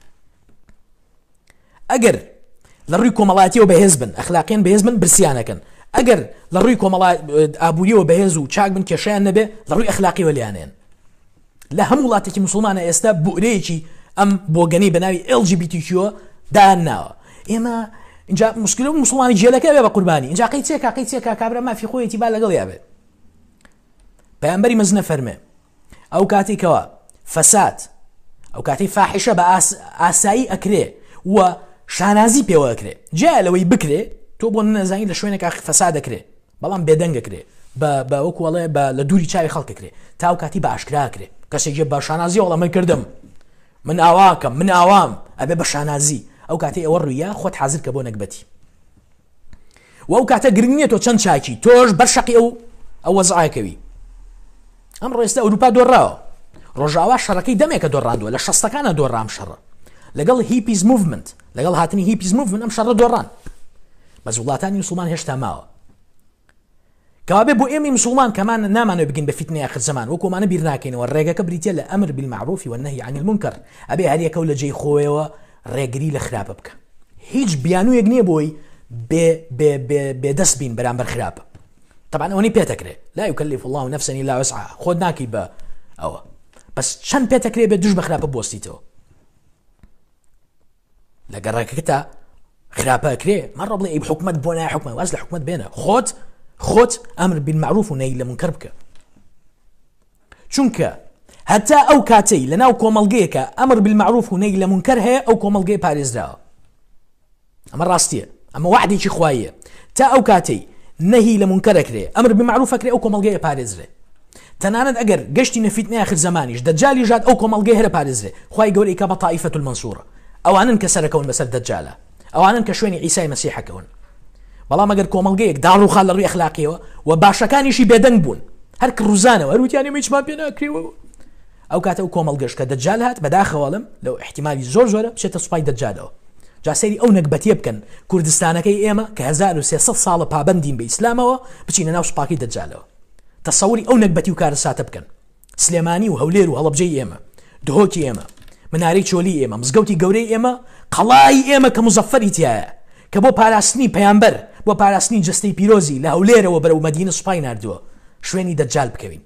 ئەگەر لە ڕووی کۆمەڵایەتیەوە بەهێز بن ئەخلاقیان بەهێز بن برسیانەکەن ئەگەر لە ڕووی کۆمەڵای ئابووریەوە بەهێز و چاک بن کێشیان نەبێ لە ڕووی ئەخلاقیەوە لیانێن لە هەموو وڵاتێکی مسلمانە ئێستا بورەیەکی ئەم بۆگەنەی بە ناوی ئێل جی بی تی کیو داناوە ئێمە اینجا مشکلە مسلمانی جێلەکە بێ بە قوربانی اینجا قەی چێکا قەی چێکا کابرا مافی خۆیەتی با لەگەڵ یابێ پەیامبەری مەزنە فەرمێ ئەو کاتێکەوە فەساد ئەو کاتەی فاحیشە بە ئاسایی ئەکرێ و شانازی پێوە ئەکرێ جا لەوەی بکرێ تۆ بۆ نەزانی لە شوێنێکا فەساد ئەکرێ بەڵام بێدەنگەکرێ بە وەکوڵێ بە لە دووری چاوی خەڵکەکرێ تا ئەو کاتی بە ئاشکراکرێ کەسێک بە شانازی وڵە من کردم من ئاواکەم من ئاوام ئەبێ بە شانازی ئەو کاتێ ئەوە ڕوویە خۆت حازر کە بۆ نەکبەتی و ئەو کاتە گرنگ نییە تۆ چەند چاکی تۆش بەرشەقی ئەو ئەو وەزعایەکەوی ئەم ڕێستا ئەوروپا دۆڕاوە ڕۆژاوا شەڕەکەی دەمێکە دۆڕاندووە لە شەستەکانە دۆڕام شەڕە لەگەڵ هیپیز موڤمنت لەگەڵ هاتنی هیپیز موڤمنت ئەم شەڕە دۆڕان بەس وڵاتانی مسلمان هێشتا ماوە کەوابێ بۆ ئێمەی مسلمان کەمان نامانەوە بگین بە فیتنەی آخر زەمان وەکۆمانە بیر ناکەینەوە ڕێگەکە بریتە لە ئەمر بالمعروف والنهی عن المنکر ئەبێ هەریەکە و لە جێی خۆیەوە ڕێگری لە خراپە بکە هیچ بیانوویەک نییە بۆی بێدەست بین بەرامبەر خراپە طبعا ئەوەی پێتەکرێ لا يكلف الله نفسا الا وسعها خۆت ناکەی بە ئەوە بەس چەند پێتەکرێ بێ دوش بە خراپە بۆستیتەوە لە گەڕێکەکەتا خراپە ئەکرێ مەڕە بڵێ ئەی حکومەت بۆ نایە حکومەت واز لە حکومەت بێنە خۆت خۆت ئەمر بالمعروف و نهی لە منکر بکە چونکە هەتا ئەو کاتەی لەناو کۆمەڵگەیەکە ئەمر بالمعروف و نهی لە منکر هەیە ئەو کۆمەڵگەی پارێزراوە ئەمە ڕاستیە ئەمە وعدێکی خواییە تا ئەو کاتەی نهی لە منکر ئەکرێ ئەمر بالمعروف ئەکرێ ئەو کۆمەڵگەیە پارێزرێ تەنانەت ئەگەر گەشتی نەفیتنەی آخر زەمانیش دەجالی ژاد ئەو کۆمەڵگەی هەرە پارێزرێ خوای گەورەی کە بە طائفەة المەنسوورە ئەوانن کە سەرەکەون بەسەر دەجالە ئەوانن کە شوێنی عیسای مەسیحەکەون بەڵام ئەگەر کۆمەڵگەیەک داڕوخال لە ڕووی ئەخلاقیەوە و باشەکانیشی بێدەنگ بوون هەر ڕوزانەوە هەروتیانە هیچمان پێ ناکرێەوە ئەو کاتە ئەو کۆمەڵگەش کە دەجال هات بەداخەوەڵم لەو احتیمالی زۆر زۆرە بچێتە سوپای دەجالەوە جا سەیری ئەو نەکبەتیە بکەن کوردستانەکەی ئێمە کە هەزار و سێسەد ساڵە پابەندین بە ئیسلامەوە بچینە ناو سوپاکی دەجالەوە تەسەوری ئەو نەکبەتی و کارەساتە بکەن سلێمانی و هەولێر و هەڵەبجەی ئێمە دهۆکی ئێمە منارەی چۆلی ئێمە مزگەوتی گەورەی ئێمە قەڵای ئێمە کە مزەفەری تایە کە بۆ پاراستنی پەیامبەر بۆ پاراستنی جستەی پیرۆزی لە هەولێرەوە بەرەو مەدینە سوپای ناردووە شوێنی دەجال بکەوین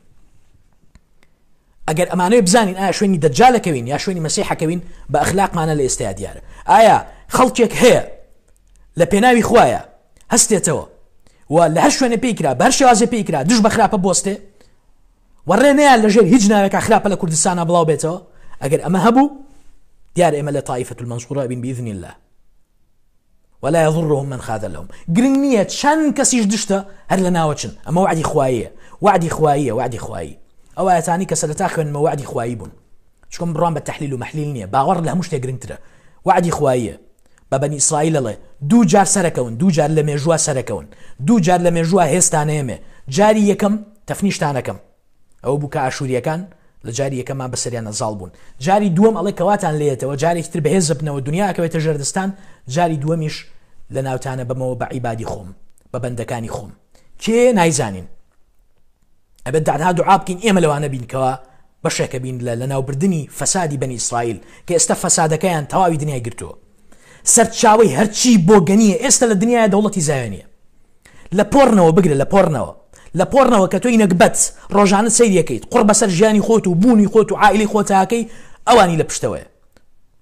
ئەگەر ئەمانەوە بزانین ئایا شوێنی دەجالەکەوین یا شوێنی مەسیحەکەوین بە ئەخلاقمانە لە ئێستایا دیارە ئایا خەڵکێک هەیە لە پێناوی خوایە هەستێتەوە و لە هەر شوێنە پێیکرا بە هەر شێوازێ پێیکرا دوش بە خراپە بۆستێ وەڕێ نەیان لەژێر هیچ ناوێکە خراپە لە کوردستانە بڵاو بێتەوە ئەگەر ئەمە هەبوو دیارە ئێمە لە طائفة المنصورة بین بإذن الله ولا يضرهم من خاذلهم گرنگ نییە چەند کەسیش دشتە هەر لە ناوەچن ئەمە وعدی خواییە وعدی خواییە وعدی خوایی ئەو ئاەتانی کە سەرەتا خوێنمە وعدی خوایی بوون چکۆم بڕوان بە تەحلیل و مەحلیل نییە باوەڕ لە هەموو شتێک گرنگترە وعدی خواییە بە بەنی ئیسرائیل ئەڵێ دوو جار سەرەکەون دوو جار لە مێژووە سەرەکەون دوو جار لە مێژووە هێستانەیەمێ جاری یەکەم تەفنیشتانەکەم ئەو بوو کە ئاشووریەکان لە جاری یەکەمان بەسەریانە زاڵ بوون جاری دووەم ئەڵێ کەواتان لێتەوە جارێکی تر بەهێز بنەوە دنیا ئەکەوێتە ژەردستان جاری دووەمیش لە ناوتانە بمەوە بە عیبادی خۆم بە بەندەکانی خۆم کێ نایزانین ئەبێت داعا دوعا بکەین ئێمە لەوانە بینکەوە بەشێکە بین لە ناوبردننی فەسادی بەنی ئیسرائیل کە ئێستا فەسادەکەیان تەواوی دنیای گرتووە سەرچاوی هەرچی بۆ گەنیە ئێستا لە دنیای دەوڵەتی زاوێنیە لە پۆڕنەوە بگرە لە پۆڕنەوە لە پۆڕنەوە کە تۆی نەکبەت ڕۆژانە سەیریەکەیت قڕ بەسەر ژیانی خۆت و بوونی خۆت و عائیلی خۆتاکەی ئەوانی لە پشتەوەیە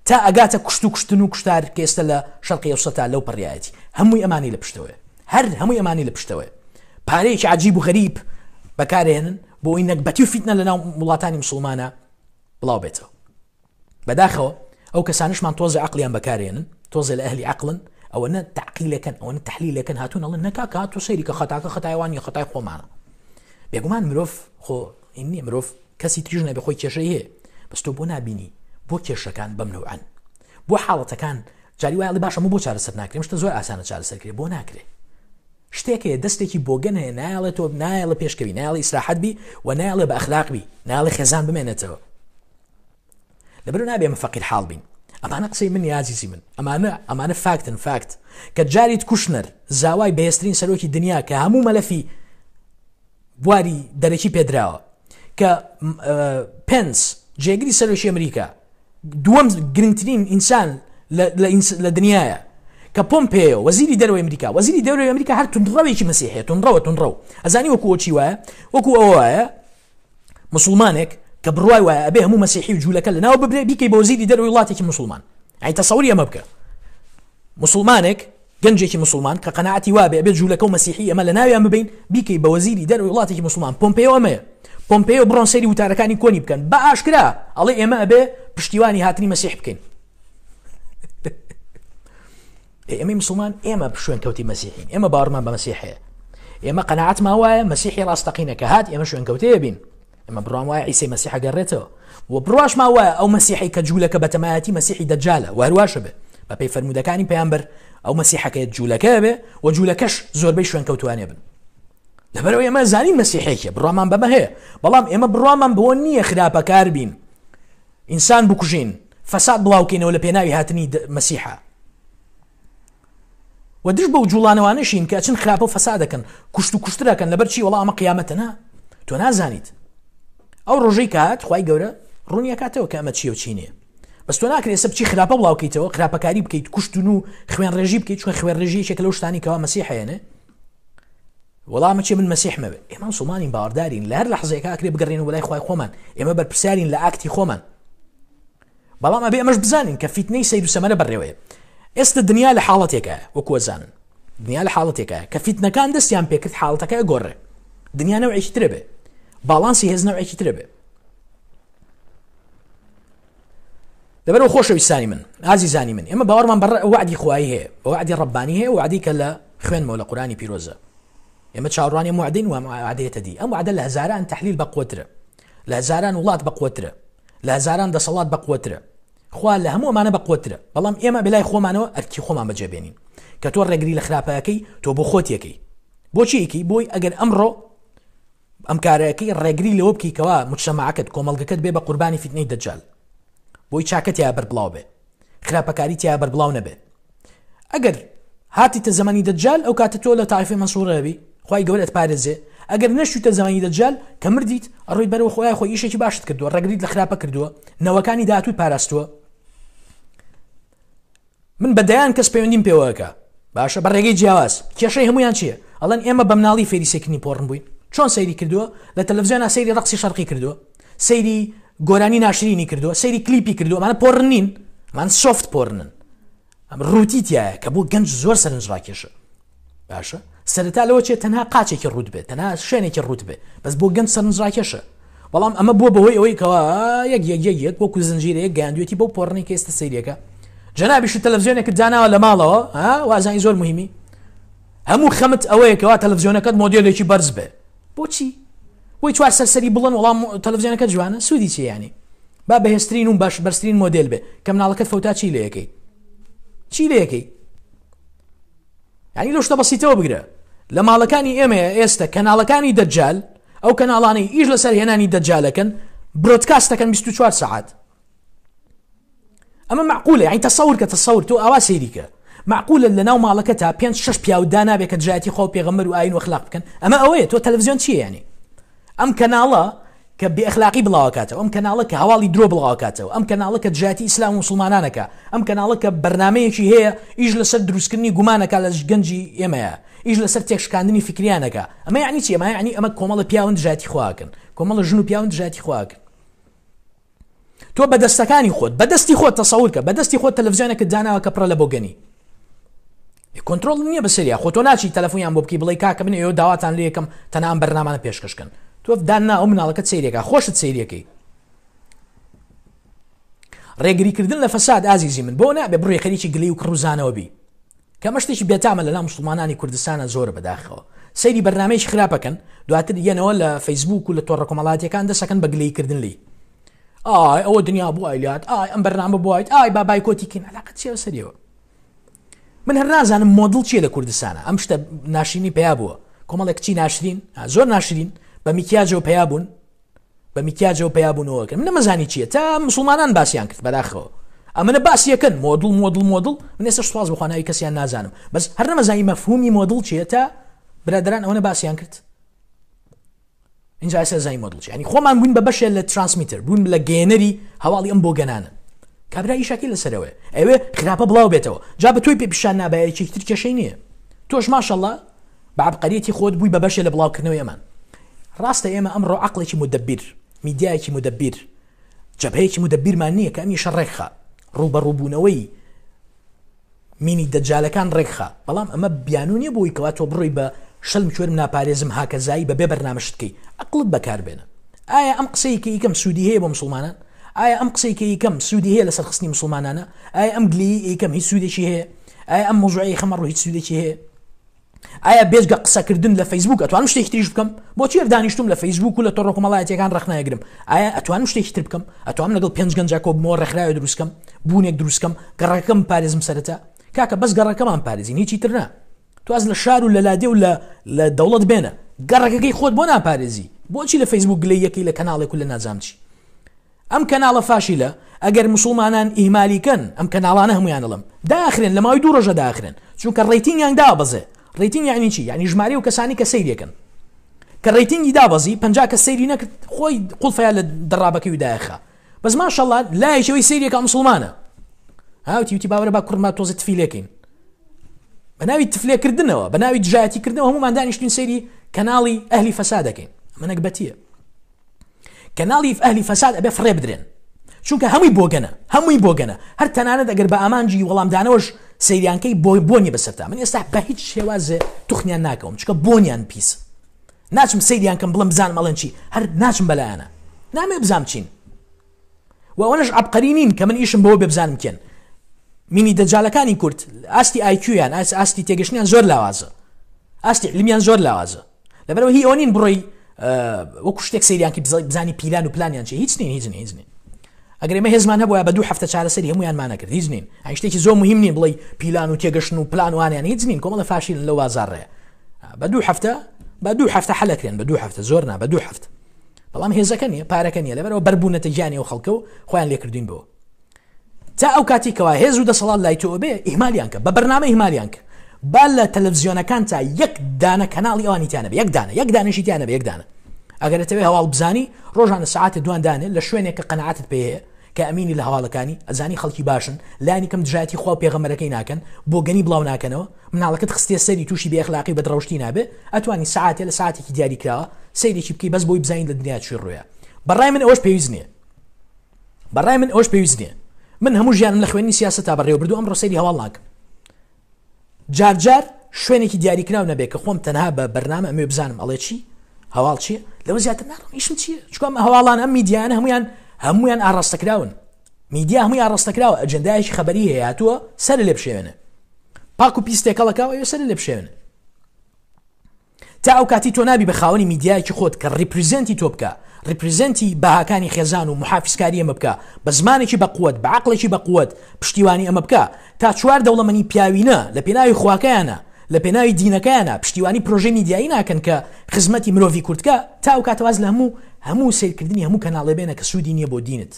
تا ئەگاتە کوشت و کوشتن و کوشتار کە ئێستا لە شەرقی ئەوسەتا لەو پڕیایەتی هەمووی ئەمانی لە پشتەوە هەر هەمووی ئەمانی لە پشتەوە پارەیەکی عجیب و غەریب بەکارهێنن بۆ ئەوی نەکبەتی و فیتنە لەناو وڵاتانی مسلمانە بڵاو بێتەوە بەداخەوە ئەو کەسانشمان تۆزە عەقلیان بەکارهێنن تۆزە لە ئەهلی عەقڵن ئەوەنە تعقیلەکەن ئەوەنە تەحلیلەکەن هاتوون ئەڵێن نەکا هاتوو سەیری کە خەتاکە خەتایوانی خەتای خۆمانە بێگومان مرۆڤ خۆ ئین نییە مرۆڤ کەسی تریژ نەبێ خۆی کێشەی هەیە بەس تۆ بۆ نابینی بۆ کێشەکان بەم نەوعەن بۆ حاڵەتەکان جاری وایڵی باشە بۆ چارەسەر ناکرێ شتە زۆر ئاسانە چارەسەرکرێ بۆ ناکرێ شتێکەیە دەستێکی بۆگەن هەیە نایڵێت تۆ نایڵە پێشکەوی نایڵی ئیسراحەت بی و نایڵێ بە ئەخلاق بی نایڵێ خێزان بمێنێتەوە لەبەر نابێ ئەمە فەقیر حاڵ بین ئەمانە قسەی من یازیزی من ئەمانە ئەمانە فاکتن فاکت کە جاریت کوشنەر زاوای بەهێزترین سەرۆکی دنیا کە هەموو مەلەفی بواری دەرەکی پێدراوە کە پێنس جێگری سەرۆکی ئەمریکا دووەم گرنگترین ئینسان لە دنیاە کە پۆمپێیۆ وەزیری دەرەوەی ئەمریکا وەزیری دەرەوەی ئەمریکا هەر تونڕەوێکی مەسیحیە تونڕەوە تونڕەو ئەزانی وەکو ئەو چی وایە وەکو ئەوە وایە مسلمانێک کە بڕوای وایە ئەبێ هەموو مەسیحی و جوولەکە لەناو ببرێ بیکەی بە وەزیری دەرەوەی وڵاتێکی مسلمان ئەی تەسەووری ئەمە بکە مسلمانێک گەنجێکی مسلمان کە قەناعەتی وابێ ئەبێ جوولەکە و مەسیحی ئەمە لەناویان ببین بیکەی بە وەزیری دەرەوەی وڵاتێکی مسلمان پۆمپێیۆ ئەمەیە پۆمپێیۆ بڕۆن سەیری وتارەکانی کۆنی بکەن بە ئاشکرا ئەڵێ ئێمە ئەبێ پشتیوانی هاتنی مەسیح بکەین ئێمە مسلمان ئێمە شوێن کەوتی مەسیحین ئێمە باوەڕمان بە مەسیحەیە ئێمە قەناعەتمان وایە مەسیحی ڕاستەقینە کە هات ئێمە شوێن کەوتەیە بین ئێمە بڕوام وایە عیسەی مەسیحە گەڕێتەوە و بڕواشمان وایە ئەو مەسیحی کە جوولەکە بە تەمایەتی مەسیحی دەجالە و هەرواشە بێ بە پێی فەرمودەکانی پەیامبەر ئەو مەسیحەکەیە جوولەکە بێ و جوولەکەش زۆربەی شوێن کەوتوانێ بن لەبەرەوە ئێمە زانین مەسیحێکە بڕوامان بەمە هەیە بەڵام ئێمە بڕوامان بۆ نییە خراپەکار بین ئینسان بکوژین فەساد بڵاوکەینەوە لە پێناوی هاتنی مەسیحە و دش بەو جوڵانەوانشین کە چن خراپە و فەساد دەکەن کوشت و کوشترەکەن لەبەر چی وەڵام ئەمە قیامەتە نا تۆ نازانیت ئەو ڕۆژەی کە هات خوای گەورە ڕوونی ئەکاتەوە کە ئەمە چیە و چی نییە بەس تۆ ناکرێت سەر بچی خراپە بڵاوکەیتەوە خراپەکاری بکەیت کوشتن و خوێن ڕێژی بکەیت چون خوێن ڕێژیەکێک لەو شتانی کەوا مەسیحەیەنێ وەڵامە چێ من مەسیح مەبێ ئێمە مسلمانین باوەڕدارین لە هەر لەحزەیەکە ئاکرێ بگەڕێن و لای خوای خۆمان ئێمە بەرپرسیارین لە ئاکتی خۆمان بەڵام ئەبێ ئەمەش بزانین کە فیتنەی سەیر و سەمەرە بەڕێوەیە ئێستا دنیا لە حاڵەتێکە وەکو وەزانن دنیا لە حاڵەتێکە کە فیتنەکان دەستیان پێکرد حاڵەتەکە گۆڕێ دنیا نەوعێکی ترە بێ باڵانسی هێز نەوعێکی ترە بێ لەبەرەوە خۆشەویستانی من ئازیزانی من ئێمە باوەڕمان بە وعدی خوایی هەیە وعدی ڕەبانی هەیە وعدی کە لە خوێنمەوە لە قورآنی پیرۆزە ئێمە چاوەڕوانی وعدەین و وعدەیەتە دی ئەم وعدە لە هەزاران تەحلیل بەقوترە لە هەزاران وڵات بەقوترە لە هەزاران دەسەڵات بەقوترە خوا لە هەموو ئەمانە بەقوترە بەڵام ئێمە بەلای خۆمانەوە ئەرکی خۆمان بەجێبێنین کە تۆ ڕێگری لە خراپەکەی تۆ بۆ خۆت یەکەی بۆچی یەکەی بۆی ئەگەر ئەمڕۆ ئەم کارەکەی ڕێگری لەوە بکەی کەوا مجتەمەعەکەت کۆمەڵگەکەت بێ بە قوربانی فیتنەی دەجال بۆی چاکەتیا بەربڵاو بێ خراپەکاری تیا بەربڵاو نەبێ ئەگەر هاتیتە زەمانی دەجال ئەو کاتە تۆ لە تایفی مەنسوورەبی خوای گەورەت پارێزێ ئەگەر نەشوتە زەمانی دەجال کە مردیت ئەڕۆیت بەرەوە خۆیان خۆی ئیشێکی باشت کردووە ڕێگریت لە خراپە کردووە نەوەکانی داهاتووی پاراستووە من بەدەیان کەس پەیوەندیم پێوەکە باشە بە ڕێگەی جیاواز کێشەی هەمویان چییە ئەڵەن ئێمە بە مناڵی فێری سێکردنی پۆڕن بووین چۆن سەیری کردووە لە تەلەڤیزیۆنا سەیری ڕەقسی شەرقی کردووە سەیری گۆرانی ناشرینی کردووە سەیری کلیپی کردووە ئەمانە پۆڕن نین ئەمان سۆفت پۆڕنن ئەم ڕوتیتیایە کە بۆ گەنج زۆر سەرنج ڕاکێشە باشە سەرەتا لەوە چێت تەنها قاچێکی ڕوت بێت تەنها شوێنێکی ڕوت بێت بەس بۆ گەنج سەرنج ڕاکێشە بەڵام ئەمە بووە بەهۆی ئەوەی کەوا یەک یەک یەک یەک وەکو زنجیرەیەک گەیاندوێتی بەو پۆڕنی کە ئێستا سەیرەکە جەنابیش تەلەڤیزیۆنێکت داناوە لە ماڵەوە ها وازانی زۆر مهمی هەموو خەمت ئەوەیە کەوا تەلەڤیزیۆنەکەت مۆدێلێکی بەرز بێ بۆچی وەی چوار سەرسەری بڵن وەڵام تەلەڤیزیۆنەکە جوانە سوودی چی یانی با بەهێزترین و باش بەرزترین مۆدێل بێ کە مناڵەکەت فەوتا چی لە یەکەی چی لە یەکەی یعنی لەو شتە بەسیتەوە بگرە لە ماڵەکانی ئێمە ئێستا کەناڵەکانی دەجال ئەو کەناڵانەی ئیش لەسەر هێنانی دەجالەکەن برۆدکاستەکەن بیست و چوار سەعات ئەمە معقولە یعنی تەسەور کە تەسەور تۆ ئاوا سەیریکە معقولە لە ناو ماڵەکە تا پێنج شەش پیاودا نابێت کە جایەتی خۆ پێغەمبەر و ئاین و ئەخلاق بکەن ئەمە ئەوەیە تۆ تەلەڤیزیۆن چییە یعنی ئەم کەناڵە کە بێ ئەخلاقی بڵاوکاتەوە ئەم کەناڵە کە هەواڵی درۆ بڵاوکاتەوە ئەم کەناڵە کە جایەتی ئیسلام و مسلمانانەکە ئەم کەناڵە کە بەرنامەیەکی هەیە ئیش لەسەر دروستکردنی گومانەکە لە گەنجی ئێمەیە ئیش لەسەر تێکشکاندنی فکریانەکە ئەمە یعنی چی ئەمە یعنی ئەمە کۆمەڵە پیاوەند ژاتی خواکن کۆمەڵە ژن و پیاوەند ژاتی خواکن تۆ بەدەستەکانی خۆت بەدەستی خۆت تەسەوورکە بەدەستی خۆت تەلەڤیزیۆنێکت داناوە کە پڕە لە بۆگەنی کۆنتڕۆڵ نییە بەسەریا خۆ تۆ ناچی تەلەفۆنیان بۆ بکەی بڵێ کاکە بنێ ئێوە داواتان لێ یەکەم تەنها ئەم بەرنامانە پێشکەشکەن تۆ داننا ئەو مناڵەکەت سەیرێکە خۆشت سەیرەکەی ڕێگریکردن لە فەساد ئازیزی من بۆ نابێ بڕێ خەریکی گلەی و کڕوزانەوە بی کە مەشتێکی بێتامە لەلا موسڵمانانی کوردستانە زۆر بەداخەوە سەیری بەرنامەیەکی خراپەکەن دواتر یەنەوە لە فەیسبوک و لە تۆڕە کۆمەڵاتیەکان دەسەکەن بە گلەیکردن لی ئای ئەوە دنیا بووە لات ئای ئەم بەرنامە بوویت ئای بابای کۆتیکن علاقەت چیە بەسەریەوە من هەر نازانم مۆدڵ چیە لە کوردستانە ئەم شتە ناشرینی پیا بووە کۆمەڵێک چی ناشرین زۆر ناشرین بە میکیاجەوە پیا بوون بە میکیاجەوە پیا بوونەوەکە من نەمەزانی چییە تا مسلمانان باسییان کرد بەداخەوە ئەمەە باسیەکەن مۆدڵ مۆدڵ مۆدڵ من ێستا سوپاس بخواناوی کەسیان نازانم بەس هەر نەمەزانی مەفهومی مۆدڵ چیە تا برادران ئەوە باسییان کرد اینجا ئێستا زانی مۆدڵ چی ینی خۆمان بووین بە بەشێ لە ترانسمیتر بوون لە گێنەری هەواڵی ئەم بۆ گەنانن کابرا ئیشەکەی لەسەرەوەی ئەوێ خراپە بڵاو بێتەوە جا بە تۆی پێ پیشان نابایەکی تر کێشەی نییە تۆش ماشەڵڵا بە عەبقەریەتی خۆت بووی بە بەشێ لە بڵاوکردنەوەی ئەمان ڕاستە ئێمە ئەمڕۆ عەقڵێکی مودەبیر میدیایەکی مودەبیر جەبهەیەکی مودەبیرمان نییە کە ئەمیشە ڕێکخە ڕوبەڕووبوونەوەی مینی دەجالەکان ڕێکخە بەڵام ئەمە بیانوو نیە بۆی کەوا تۆ بڕۆی بە شەلم کوێرم ناپارێزم هاکەزایی بەبێ بەرنامەشت بکەی عەقڵت بەکاربێنە ئایا ئەم قسەی کە یەکەم سوودی هەیە بۆ مسڵمانان ئایا ئەم قسەی کە یەکەم سوودی هەیە لەسەر خستنی مسلمانانە ئایا ئەم گلی یەکەم هیچ سوودێکی هەیە ئایا ئەم مۆزوعی خەمەڕۆ هیچ سوودێکی هەیە ئایا بێجگە قسەکردن لە فەیسبوک ئەتوانم شتێکی تریش بکەم بۆچی دانیشتوم لە فەیسبوک و لە تۆڕە کۆمەڵایەتیەکان ڕخنایەگرم ئایا ئەتوانم شتێکی تر بکەم ئەتوانم لەگەڵ پێنج گەنجاکۆ بمەوە ڕێکخراوێ دروستکەم بوونێک دروستکەم گەڕەکەم پارێزم سەرەتا کاکە بەس گەڕەکەمان پارێزین هیچی تر نا تو ئەز لە شار و لە لادێ و لە دەوڵەت بێنە گەڕەکەکەی خۆت بۆ ناپارێزی بۆچی لە فەیسبوک گلەی یەکەی لە کەناڵێک و لە نازامچی ئەم کەناڵە فاشیلە ئەگەر مسلمانان ئیهمالیکەن ئەم کەناڵانە هەمویان دەڵم داخرێن لە ماوەی دوو ڕۆژە داخرێن چونکە ڕێتینگیان دابەزێ ڕێتینگ یعنی چی یعنی ژمارە و کەسانی کە سەیرێکن کە ڕێتینگی دابەزی پەنجا کە سەیری نەکرد خۆی قوڵفەیە لە دەڕابەکەی دایەخە بەس ماشەڵڵا لایەکەوەی سەیرێکە مسلمانە هاوتی وتی باوەرە با کوڕما تۆزە تفیلەکەین بە ناوی تفلێکردنەوە بە ناوی دژایەتیکردنەوە هەمومان دانیشتین سەیری کەناڵی ئەهلی فەسادەکەین ئەمە نەکبەتیە کەناڵی ئەهلی فەساد ئەبێ فڕێ بدرێن چونکە هەمووی بۆگەنە هەمووی بۆگەنە هەر تەنانەت ئەگەر بە ئامانجی وەڵامدانەوەش سەیریانکەی بۆ بۆنی بەسەرتا من ئێستا بە هیچ شێوازێ توخنیان ناکەوم چونکە بۆنیان پیس ناچم سەیریان کەم بڵم بزانم ئەڵەن چی هەر ناچم بەلایەنە نامێ بزانم چین و ئەوەنەش عەبقەری نین کە من ئیشم بەوە بێ بزانم کێن مینی دەجالەکانی کورد ئاستی ئایکیویان ئاستی تێگەشتیان زۆر لاوازە ئاستی علمیان زۆر لاوازە لەبەرەوە هی ئەوە نین بڕۆی وەکو شتێک سەیریانکە بزانی پیلان و پلانیان چی هیچ نین هیچ نین هیچ نین ئەگەر ئێمە هێزمان هەبووە بە دوو هەفتە چارەسەری هەمویانمان نەکرد هیچ نین ئەی شتێکی زۆر مهم نین بڵێ پیلان و تێگەشتن و پلان وانیان هیچ نین کۆمەڵە فاشیلن لەو بازاڕێ بە دوو هەفتە بە دوو هەفتە حەلەکرێن بە دوو هەفتە زۆر نا بە دوو هەفتە بەڵام هێزەکە نیە پارەکە نیە لەبەرەوە بەربوونەتە گیانی و خەڵکە و خۆیان لێکردوین بۆ تا ئەو کاتێکەوە هێز و دەسەڵات لای تۆ بێ ئیهمالیان کە بە بەرنامە ئیهمالیان کە با لە تەلەڤیزیۆنەکان تا یەک دانە کەناڵی ئەوانی تیانە بێ یەک دانە یەک دانەشی تیانە بێ یەک دانە ئەگەر دەتەوێت هەواڵ بزانی ڕۆژانە سەعاتێ دوان دانێ لە شوێنێک کە قەنەعاتت پێ هەیە کە ئەمینی لە هەواڵەکانی ئەزانی خەڵکی باشن لایانی کەم دژایەتی خوا پێغەمبەرەکەی ناکەن بۆ گەنی بڵاو ناکەنەوە مناڵەکەت خستێ سەری تووشی بێخلاقی بە دڕەوشتی نابێ ئەتوانی ساعاتێ لە ساعتێکی دیاری کراوە سەیرێکی بکەی بەس بۆی بزانین لە دنیا چی ڕوویە بەڕای من ئەوەش پێویست نییە بەڕای من ئەوەش پێویست نییە من هەموو ژیانم لە خوێنی سیاسەتا بەڕێوە بردو ئەمڕۆ سەیری هەواڵ ناکەم جارجار شوێنێکی دیاریکراو نەبێ کە خۆم تەنها بە بەرنامە ئەمێ بزانم ئەڵێ چی هەواڵ چییە لەوە زیاتر ناڕۆم ئیشم چییە چکۆم هەواڵان ئەم میدیانە هەمویان هەمویان ئاڕاستەکراون میدیا هەمووی ئاڕاستەکراوە ئەجەندایەکی خەبەری هەیە هاتووە سەر لێ بشێوێنە پاک و پیستێکەڵەکەوە ئەوێ سەر لێ بشێوێنە تا ئەو کاتی تۆ نابی بە خاوەنی میدیایەکی خۆت کە ڕیپریزەنتی تۆ بکە ڕیپریزەنتی بەهاکانی خێزان و محافیزکاری ئەمە بکە بە زمانێکی بەقووت بە عەقڵێکی بەقووت پشتیوانی ئەمە بکە تا چوار دەوڵەمەنی پیاوینە لە پێناوی خواکەیانە لە پێناوی دینەکەیانە پشتیوانی پرۆژەی میدیایی ناکەن کە خزمەتی مرۆڤی کوردکە تا ئەو کاتەواز لە هەموو هەموو سیرکردنی هەموو کەناڵێ بێنە کە سوودی نییە بۆ دینت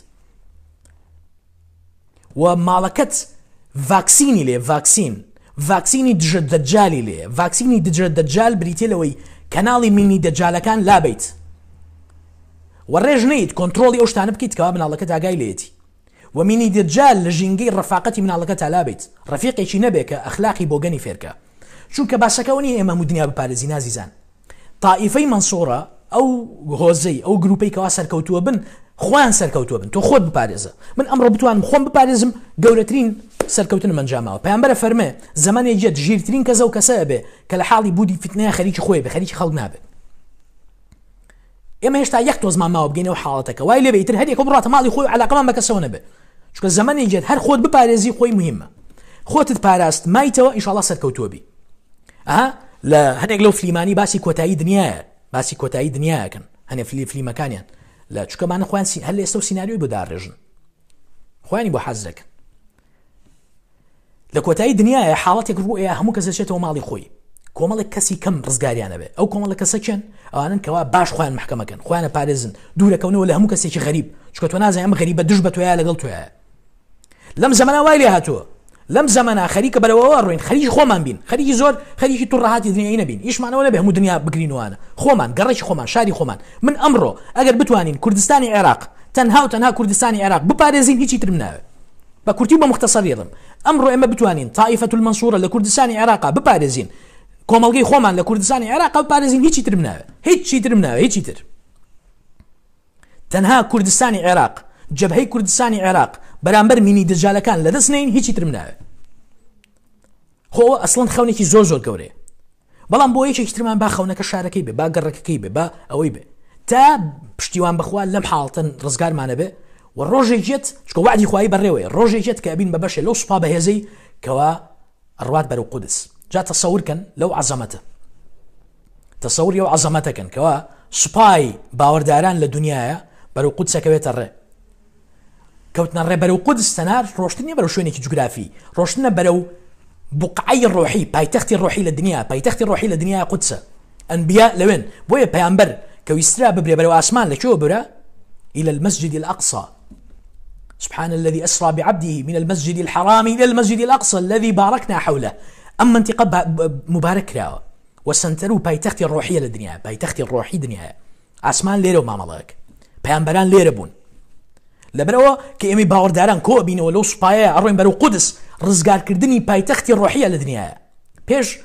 و ماڵەکەت ڤاکسینی لێ ڤاکسین ڤاکسینی دژە دەجالی لێ ڤاکسینی دژە دەجال بریتێلەوەی کەناڵی مینی دەجالەکان لابیت و ڕێژ نەیت کۆنتڕۆڵی ئەو شتانە بکەیت کەوا مناڵەکەت ئاگای لێتی و مینی دەجال لە ژینگەی ڕەفاقەتی مناڵەکە تا لابیت ڕەفیقێکی نەبێ کە ئەخلاقی بۆگەنی فێرکە چونکە باسەکەەوە نیە ئێمە هەموو دنیا بپارێزی نازیزان تائیفەی مەنسوورە ئەو هۆزەی ئەو گروپەی کەوا سەرکەوتووە بن خۆیان سەرکەوتووە بن تۆ خۆت بپارێزە من ئەمڕۆ بتوانم خۆم بپارێزم گەورەترین سەرکەوتن منجاماوە پەیامبەرە فەرمێ زەمانێ جێت ژیرترین کەسە و کەسە بێ کە لە حاڵی بوودی فتنەیە خەریکی خۆی بێ خەریکی خەڵک نابێت ئێمە هێشتا یەک تۆزمان ماوە بگەینەوە حاڵەتەکە وای لێ بێتر هەر یەکە بڕاتە ماڵی خۆی عەلاقەمان بە کەسەوە نەبێ چونکە زەمانێ جێت هەر خۆت بپارێزی خۆی مهمە خۆتت پاراست مایتەوە ئینشاڵڵا سەرکەوتووە بی ئەها لە هەندێک لەو فلیمانی باسی کۆتایی دنیاە باسی کۆتایی دنیاکەن هەنێ فلی فلیمەکانیان لە چکەمانە خۆیان هەر لە ئێستا و سیناریۆی بۆ داڕێژن خۆیانی بۆ حەز دەکەن لە کۆتایی دنیاە حاڵەتێک ڕوو ئەیە هەموو کەس دەچێتەوە ماڵی خۆی کۆمەڵێک کەسی کەم ڕزگاریانە بێ ئەو کۆمەڵە کەسەکەن ئەوانن کەوا باش خۆیان محکەمەکەن خۆیانە پارێزن دوورەکەونەوە لە هەموو کەسێکی غەریب چکە تۆ نازانێ ئەم غەریبە دژ بە تۆیە لەگەڵ تۆیە لەم زەمانە وای لێ هاتووە لەم زەمانە خەریکە بەرەوەوە ڕوین خەریکی خۆمان بین خەریکی زۆر خەریکی تووڕەهاتی دنیایی نەبین ئیشمانەوە نەبێ هەموو دنیا بگرینوانە خۆمان گەڕێکی خۆمان شاری خۆمان من ئەمڕۆ ئەگەر بتوانین کوردستانی عێراق تەنها و تەنها کوردستانی عێراق بپارێزین هیچی ترم ناوێ بە کورتی بە مختصەریڵم ئەمڕۆ ئێمە بتوانین تائیفەت المەنسوورە لە کوردستانی عێراق بپارێزین کۆمەڵگەی خۆمان لە کوردستانی عێراق بپارێزین هیچی ترم ناوێ هیچی ترم ناوێ هیچی تر تەنها کوردستانی عێراق جەبهەی کوردستانی عێراق بەرامبەر مینی دجالەکان لە دەست نین هیچی ترم ناوێ خۆ ئەسڵەن خەونێکی زۆر زۆر گەورەیە بەڵام بۆ یەکێکی ترمان با خەونەکە شارەکەی بێ با گەڕەکەکەی بێ با ئەوەی بێ تا پشتیوان بخوا لەم حاڵەتەن ڕزگارمانە بێ و ڕۆژێکێت چکە وعدی خوای بەڕێوەیە ڕۆژێکێت کە ئەبین بە بەشێ لەو سوپا بەهێزەی کەوا ڕوات بەرەو قودس جا تەسەورکەن لەو عەزەمەتە تەسەوری ئەو عەزەمەتەکەن کەوا سوپای باوەڕداران لە دنیاە بەرەو قودسەکەوێتە ڕێ کەوتنە ڕێ بەرەو قودس تەنار ڕۆشتنی بەرەو شوێنێکی جوگرافی ڕۆشتنە بەرەو بقعی ڕۆحی پایتەختی ڕۆحی لە دنیا پایتەختی ڕۆحی لە دنیا قودسە ئەنبیا لەوێن بۆیە پەیامبەر کە ویسترا ببرێ بەرەو ئاسمان لەکوێوە برە إلى المسجد الأقصى سبحان الذي أسرى بعبده من المسجد الحرام إلى المسجد الأقصى الذي باركنا حوله أما انتقى مبارك راوة وسنترو بايتختي الروحية للدنيا بايتختي الروحي دنيا عسمان ليرو ما ملاك بيامبران ليربون لبروا كإمي باورداران كو بينه ولو سبايا أروين برو قدس رزقار كردني بايتختي الروحية للدنيا بيش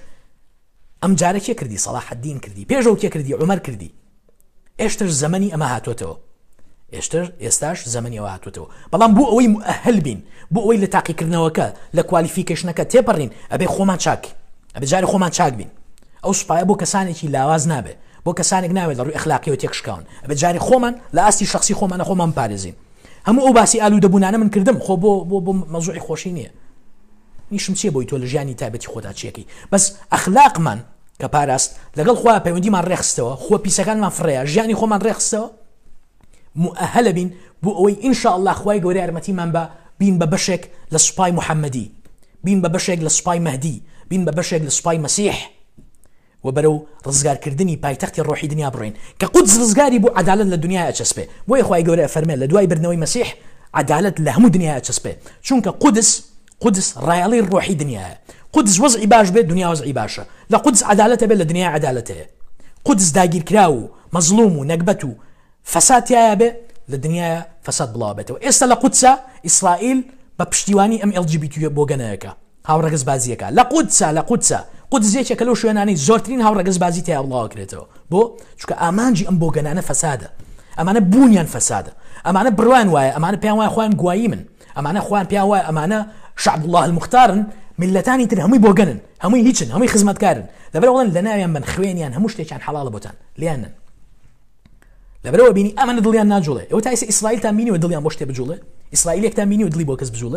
أم جارك يكردي صلاح الدين كردي بيجو يكردي عمر كردي إيشتر زمني أما هاتوتو ئێشتر ئێستاش زەمەنیەوە هاتووەتەوە بەڵام بۆ ئەوەی مؤهل بین بۆ ئەوەی لە تاقیکردنەوەکە لە کوالیفیکیشنەکە تێپەڕین ئەبێ خۆمان چاک ئەبێ جارێ خۆمان چاک بین ئەو سوپایە بۆ کەسانێکی لاواز نابێ بۆ کەسانێک ناوێت لە ڕووی ئەخلاقیەوە تێکشکاون ئەبێ جارێ خۆمان لە ئاستی شخصی خۆمانە خۆمان پارێزین هەموو ئەو باسی ئالوودەبوونانە من کردم خۆ بۆ بۆ بۆ مەوزوعی خۆشی نییە نیشم چیە بۆی تۆ لە ژیانی تایبەتی خۆتا چیەکەی بەس ئەخلاقمان کە پاراست لەگەڵ خوا پەیوەندیمان ڕێخستەوە خۆ پیسەکانمان فڕەیە ژیانی خۆمان ڕێخستەوە مؤهل بین بۆ ئەوەی ئینشاء الله خوای گەورەی یارمەتیمان بە بین بە بەشێک لە سوپای محەممەدی بین بە بەشێک لە سوپای مەهدی بین بە بەشێک لە سوپای مەسیح و بەرەو ڕزگارکردنی پایتەختی ڕۆحی دنیا بڕۆین کە قودس ڕزگاری بۆ عەدالەت لە دنیا ئەچەسپێ بۆیە خوای گەورە فەرمێ لە دوای بردنەوەی مەسیح عەدالەت لە هەموو دنیا ئەچەسپێ چونکە قودس قودس ڕایەڵی ڕۆحی دنیاە قودس وەزعی باش بێت دنیا وەزعی باشە لە قودس عەدالەتە بێت لە دنیا عەدالەتەیە قودس داگیرکرا و مەزلوم و نەکبەت و فەساتیایە بێ لە دنیاە فەساد بڵاو بێتەوە ئێستا لە قودسە ئیسرائیل بە پشتیوانی ئەم ئێل جی بی تی بۆ گەنەیەکە هاوڕەگەز بازیەکە لە قودسە لە قودسە قودس یەکێکە لەو شوێنانەی زۆرترین هاوڕەگەز بازی تیا بڵاوکرێتەوە بۆ چونکە ئامانجی ئەم بۆ گەنانە فەسادە ئەمانە بوونیان فەسادە ئەمانە بڕوان وایە ئەمانە پێیان وایە خۆیان گوایی من ئەمانە خۆیان پێیان وایە ئەمانە شعب الله المختارن ملەتانی تر هەمووی بۆ گەنن هەمووی هیچن هەمووی خزمەتکارن لەبەرەوەڵەن لە ناویان من خوێنیان هەموو شتێکیان حەڵاڵە بۆتان لیانن لەبەرەوە بینی ئەمانە دڵیان ناجوڵێ ئەوە تا ئێستا ئیسرائیلتان بینی و دڵیان بۆ شتێ بجوڵێ ئیسرائیلێکتان بینی و دڵی بۆ کەس بجوڵێ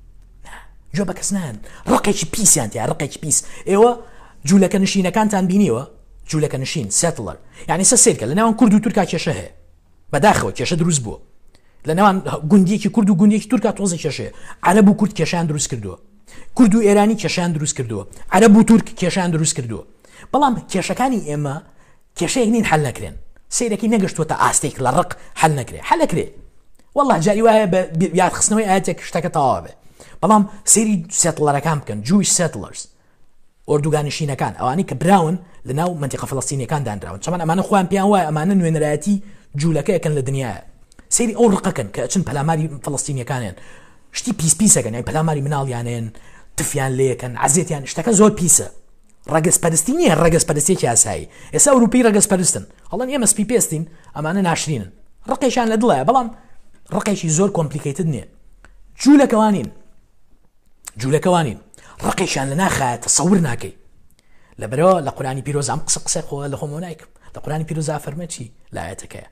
جۆ بە کەس نان ڕقێکی پیسیان تیا ڕقێکی پیس ئێوە جوولەکە نشینەکانتان بینیوە جوولەکە نشین سێتڵەر یعنی سە سیرکە لە ناوان کورد و تورکا کێشە هەیە بەداخەوە کێشە دروست بووە لە ناوان گوندیەکی کورد و گوندێکی تورکا تۆزە کێشەیە عەرەب و کورد کێشیان دروست کردووە کورد و ئێرانی کێشیان دروست کردووە عەرەب و تورک کێشیان دروست کردووە بەڵام کێشەکانی ئێمە کێشەیەک نین حەل نەکرێن سیرەکی نەگەشتووەتە ئاستێک لە ڕق حەل نەکرێ حەل نەکرێ والله جاری وایە بە یادخستنەوەی ئاەتێک شتەکە تەواو بێ بەڵام سێری سێتڵەرەکان بکەن جویش سێتڵەرز ئۆردوگانشینەکان ئەوانی کە براون لە ناو منتیقە فەڵەستینیەکان دانراون چەمەن ئەمانە خۆیان پێیان وایە ئەمانە نوێنەرایەتی جوولەکەیەکەن لە دنیاە سێری ئەو ڕقەکەن کە ئەچن پەلاماری فەڵەستینیەکانیان شتی پیس پیسەکەن یان پەلاماری مناڵیانێن تفیان لێکەن عەزیەتیان شتەکە زۆر پیسە ڕەگەزپەرستی نییە ڕەگەزپەرستێکی ئاسایی ئێستا ئەوروپی ڕەگەزپەرستن هەڵەن ئێمە سپی پێستین ئەمانە ناشرینن ڕقێکیان لە دڵایە بەڵام ڕقێکی زۆر کۆمپلیکیتد نییە جوولەکەوانین جوولەکەوانین ڕقێکیان لە ناخایە تەسەور ناکەی لەبەرەوە لە قورآنی پیرۆز ئەم قسە قسە خۆ لە خۆمەوە نایکم لە قورآنی پیرۆزا فەرمێ چی لایەتەکەیە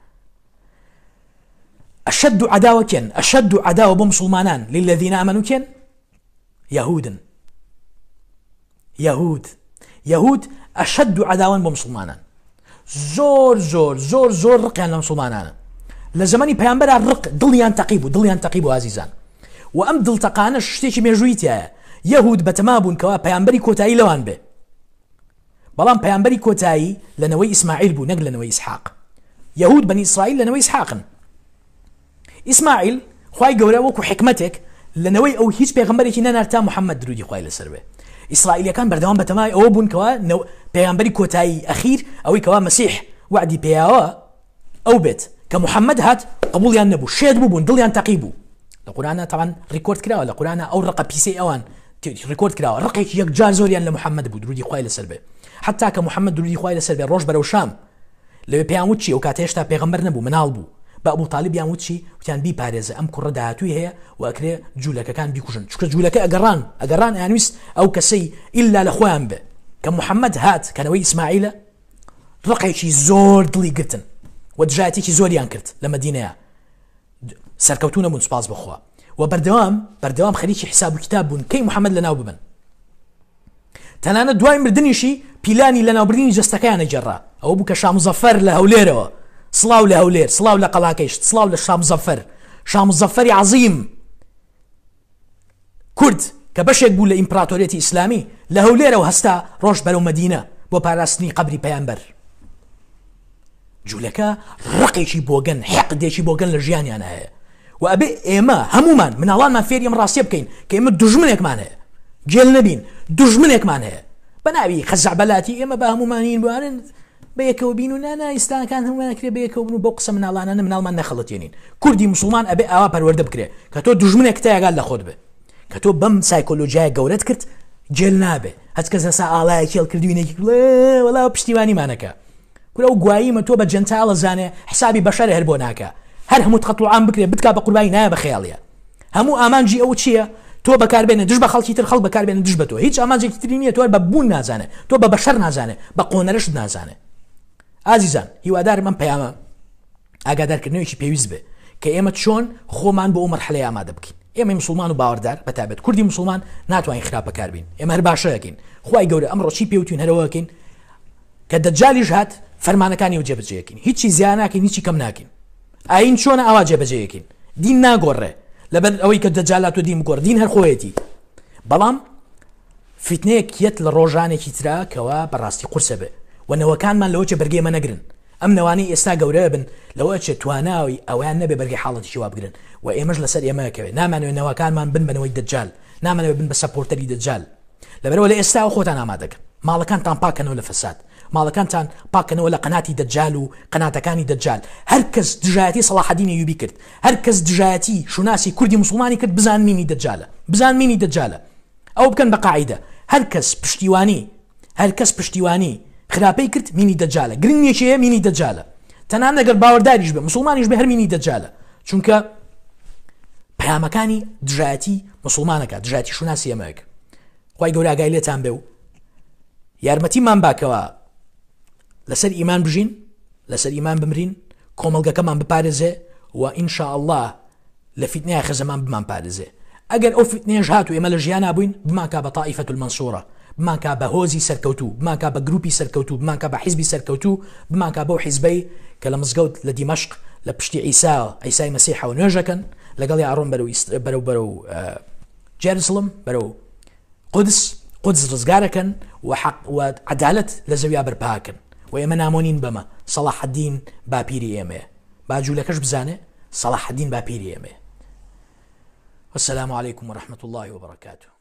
أشد عداوة كن أشد عداوة بمسلمانان للذين آمنوا كن يهودا يهود يهود أشد عداوة بمسلمانان زور زور زور زور رقيان لمسلمانان لزماني بيانبرا الرق ضليان تقيبو ضليان تقيبو عزيزان وأم دل تقانا شتيشي ميجويتيا يهود بتمابون كوا بيانبري كوتاي لوان به بلان بيانبري كوتاي لنوي إسماعيل بو نقل لنوي إسحاق يهود بني إسرائيل لنوي إسحاق إسماعيل خواي قورا وكو حكمتك لنوي أو هيج بيغمبري نانارتا محمد درودي خواي لسربه إسرائيل كان بردوان بتماي أو بون كوا نو بيغمبري كوتاي أخير أو كوا مسيح وعدي بياوا أو بيت كمحمد هات قبول يان نبو شيد بو بون ضل تقيبو القرآن طبعا ريكورد كراوه القرآن أو رقا بيسي أوان ريكورد كراوه رقيك يك جار زوريان لمحمد بو درودي خواي لسربه حتى كمحمد درودي خواي لسربه روش برو شام لو بيان وتشي أو كاتيشتا بيغمبر نبو منال بو بأبو طالب يان وتشي وتيان بي باريزة أم كرة دهاتوي هي وأكري جولك كان بيكوشن شكرا جولك أقران أقران يعني أو كسي إلا لأخوان به كمحمد هات كانوي إسماعيل رقيشي زور دلي قرتن ودجاتيشي زور يانكرت لمدينة سركوتونا من سباز بخوا وبردوام بردوام خليشي حساب كتاب كي محمد لنا وببن تنانا دواي مردنيشي بيلاني لنا وبرديني جستكيان جرا أو بوكا شام مظفر لهوليرو صلاو لهولير صلاو لقلاكيشت صلاو للشام مظفر شام مظفري عظيم كرد كبشك بول لإمبراطورية إسلامي لهولير وهستا روش بلو مدينة بو باراسني قبري بيانبر جولكا رقيشي بوغن حقديشي بوغن لجياني أنا هي وأبي إيما همومان من الله ما فيريم راسي بكين كإما دجمنك مان هي جيل نبين دجمنك مان هي بنابي خزع بلاتي إيما بهمومانين بوانن بيكو بينو نانا إستان كان هم نكري بيكو بنو بقسم من الله أنا من الله ما نخلط ينين كردي مسلمان أبي أوا برورد بكري كتو دجمنك تاع قال لخود به كتو بم سايكولوجيا جورت كرت جيل نابه هات كذا ساعة يشيل كردوينك لا ولا بشتيواني مانك كل أو جواي ما تو بجنتال زانه حسابي بشر هربوناك هر هم تخطوا عام بكري بدك بقرباي ناب بخياليا همو أمان جي أو تشيا تو بكار بين دج بخلتي ترخل بكار بين دج بتو هيج أمان جي ترينيه تو ببون نازانه تو ببشر نازانه بقونرش نازانه عزیزان هیوادار من پیام ئاگادار کردنەوەیکی پێویست بێ کە ئێمە چۆن خۆمان بۆ ئەو مەرحەلەیە ئامادە بکەین ئێمە مسلمان و باوەڕدار بەتابەت کوردی مسلمان ناتوانین خراپ بەکاربین ئێمە هەر باشەکەین خوای گەورە ئەمڕۆ چی پێوتوین هەرەوەکەین کە دەجالیش هات فەرمانەکانی و جێبەجێیەکەین هیچی زیان ناکەین هیچی کەم ناکەین ئاین چۆنە ئاوا جێبەجێیەکەین دین ناگۆڕێ لەبەر ئەوەی کە دەجالات و دین بگۆڕ دین هەر خۆیەتی بەڵام فتنەیەکیەت لە ڕۆژانێکی ترا کەوا بەڕاستی قورسە بێ ونەوەکانمان لەوە چێ بەرگێمە نەگرن ئەم نەوانەی ئێستا گەورە بن لەوە چێ تواناوی ئەویان نەبێ بەرگی حاڵەتی شوا بگرن و ئێمەش لەسەر ئێمەکەوێ نامانوێت نەوەکانمان بن بنەوەی دەجال نامانەوێت بن بە سەپۆرتەری دەجال لەبەرەوە لە ئێستا خۆتان ئامادەکەن ماڵەکانتان پاکەنەوە لە فەساد ماڵەکانتان پاکەنەوە لە قەناتی دەجال و قەناتەکانی دەجال هەر کەس دژایەتی سەلاحەدین ئەیوبی کرد هەر کەس دژایەتی شوناسی کوردی مسلمانی کرد بزان مینی دەجالە بزان مینی دەجالە ئەو بکەن بە قاعیدە هەر کەس پشتیوانی هەر کەس پشتیوانی خراپەی کرد مینی دەجالە گرنگێکیە مینی دەجالە تەنان ئەگەر باوەڕداریش بێ مسلمانیش بێ هەر مینی دەجالە چونکە پەیامەکانی دژایەتی مسلمانەکە دژایەتی شوناسی ئێمەیەک خوای گەورە ئاگای لێتان بێ و یارمەتیمان باکەوە لەسەر ئیمان بژین لەسەر ئیمان بمرین کۆمەڵگەکەمان بپارێزێ و ئینشاء الله لە فیتنەیە خەزەمان بمان پارێزێ ئەگەر ئەو فیتنەیەش هات و ئێمە لە ژیان نابووین بمانکە بە طائفەة المەنسوورە بمانکە بە هۆزی سەرکەوتوو بمانکە بە گروپی سەرکەوتوو بمانکە بە حیزبی سەرکەوتوو بمانکە بەو حیزبەی کە لە مزگەوت لە دیمەشق لە پشتی عیسا عیسای مەسیحەوە نوێژەکەن لەگەڵی ئاڕۆن بەرەو بەرەو جێروسڵم بەرەو قودس قودس ڕزگارەکەن و عەدالەت لە زەویا بەرپاکەن و ئێمە نامۆنین بەمە سەلاح الدین باپیری ئێمەیە با جوولەکەش بزانێ سەلاح الدین باپیری ئێمەیە والسلام عليكم ورحمة الله وبركاته.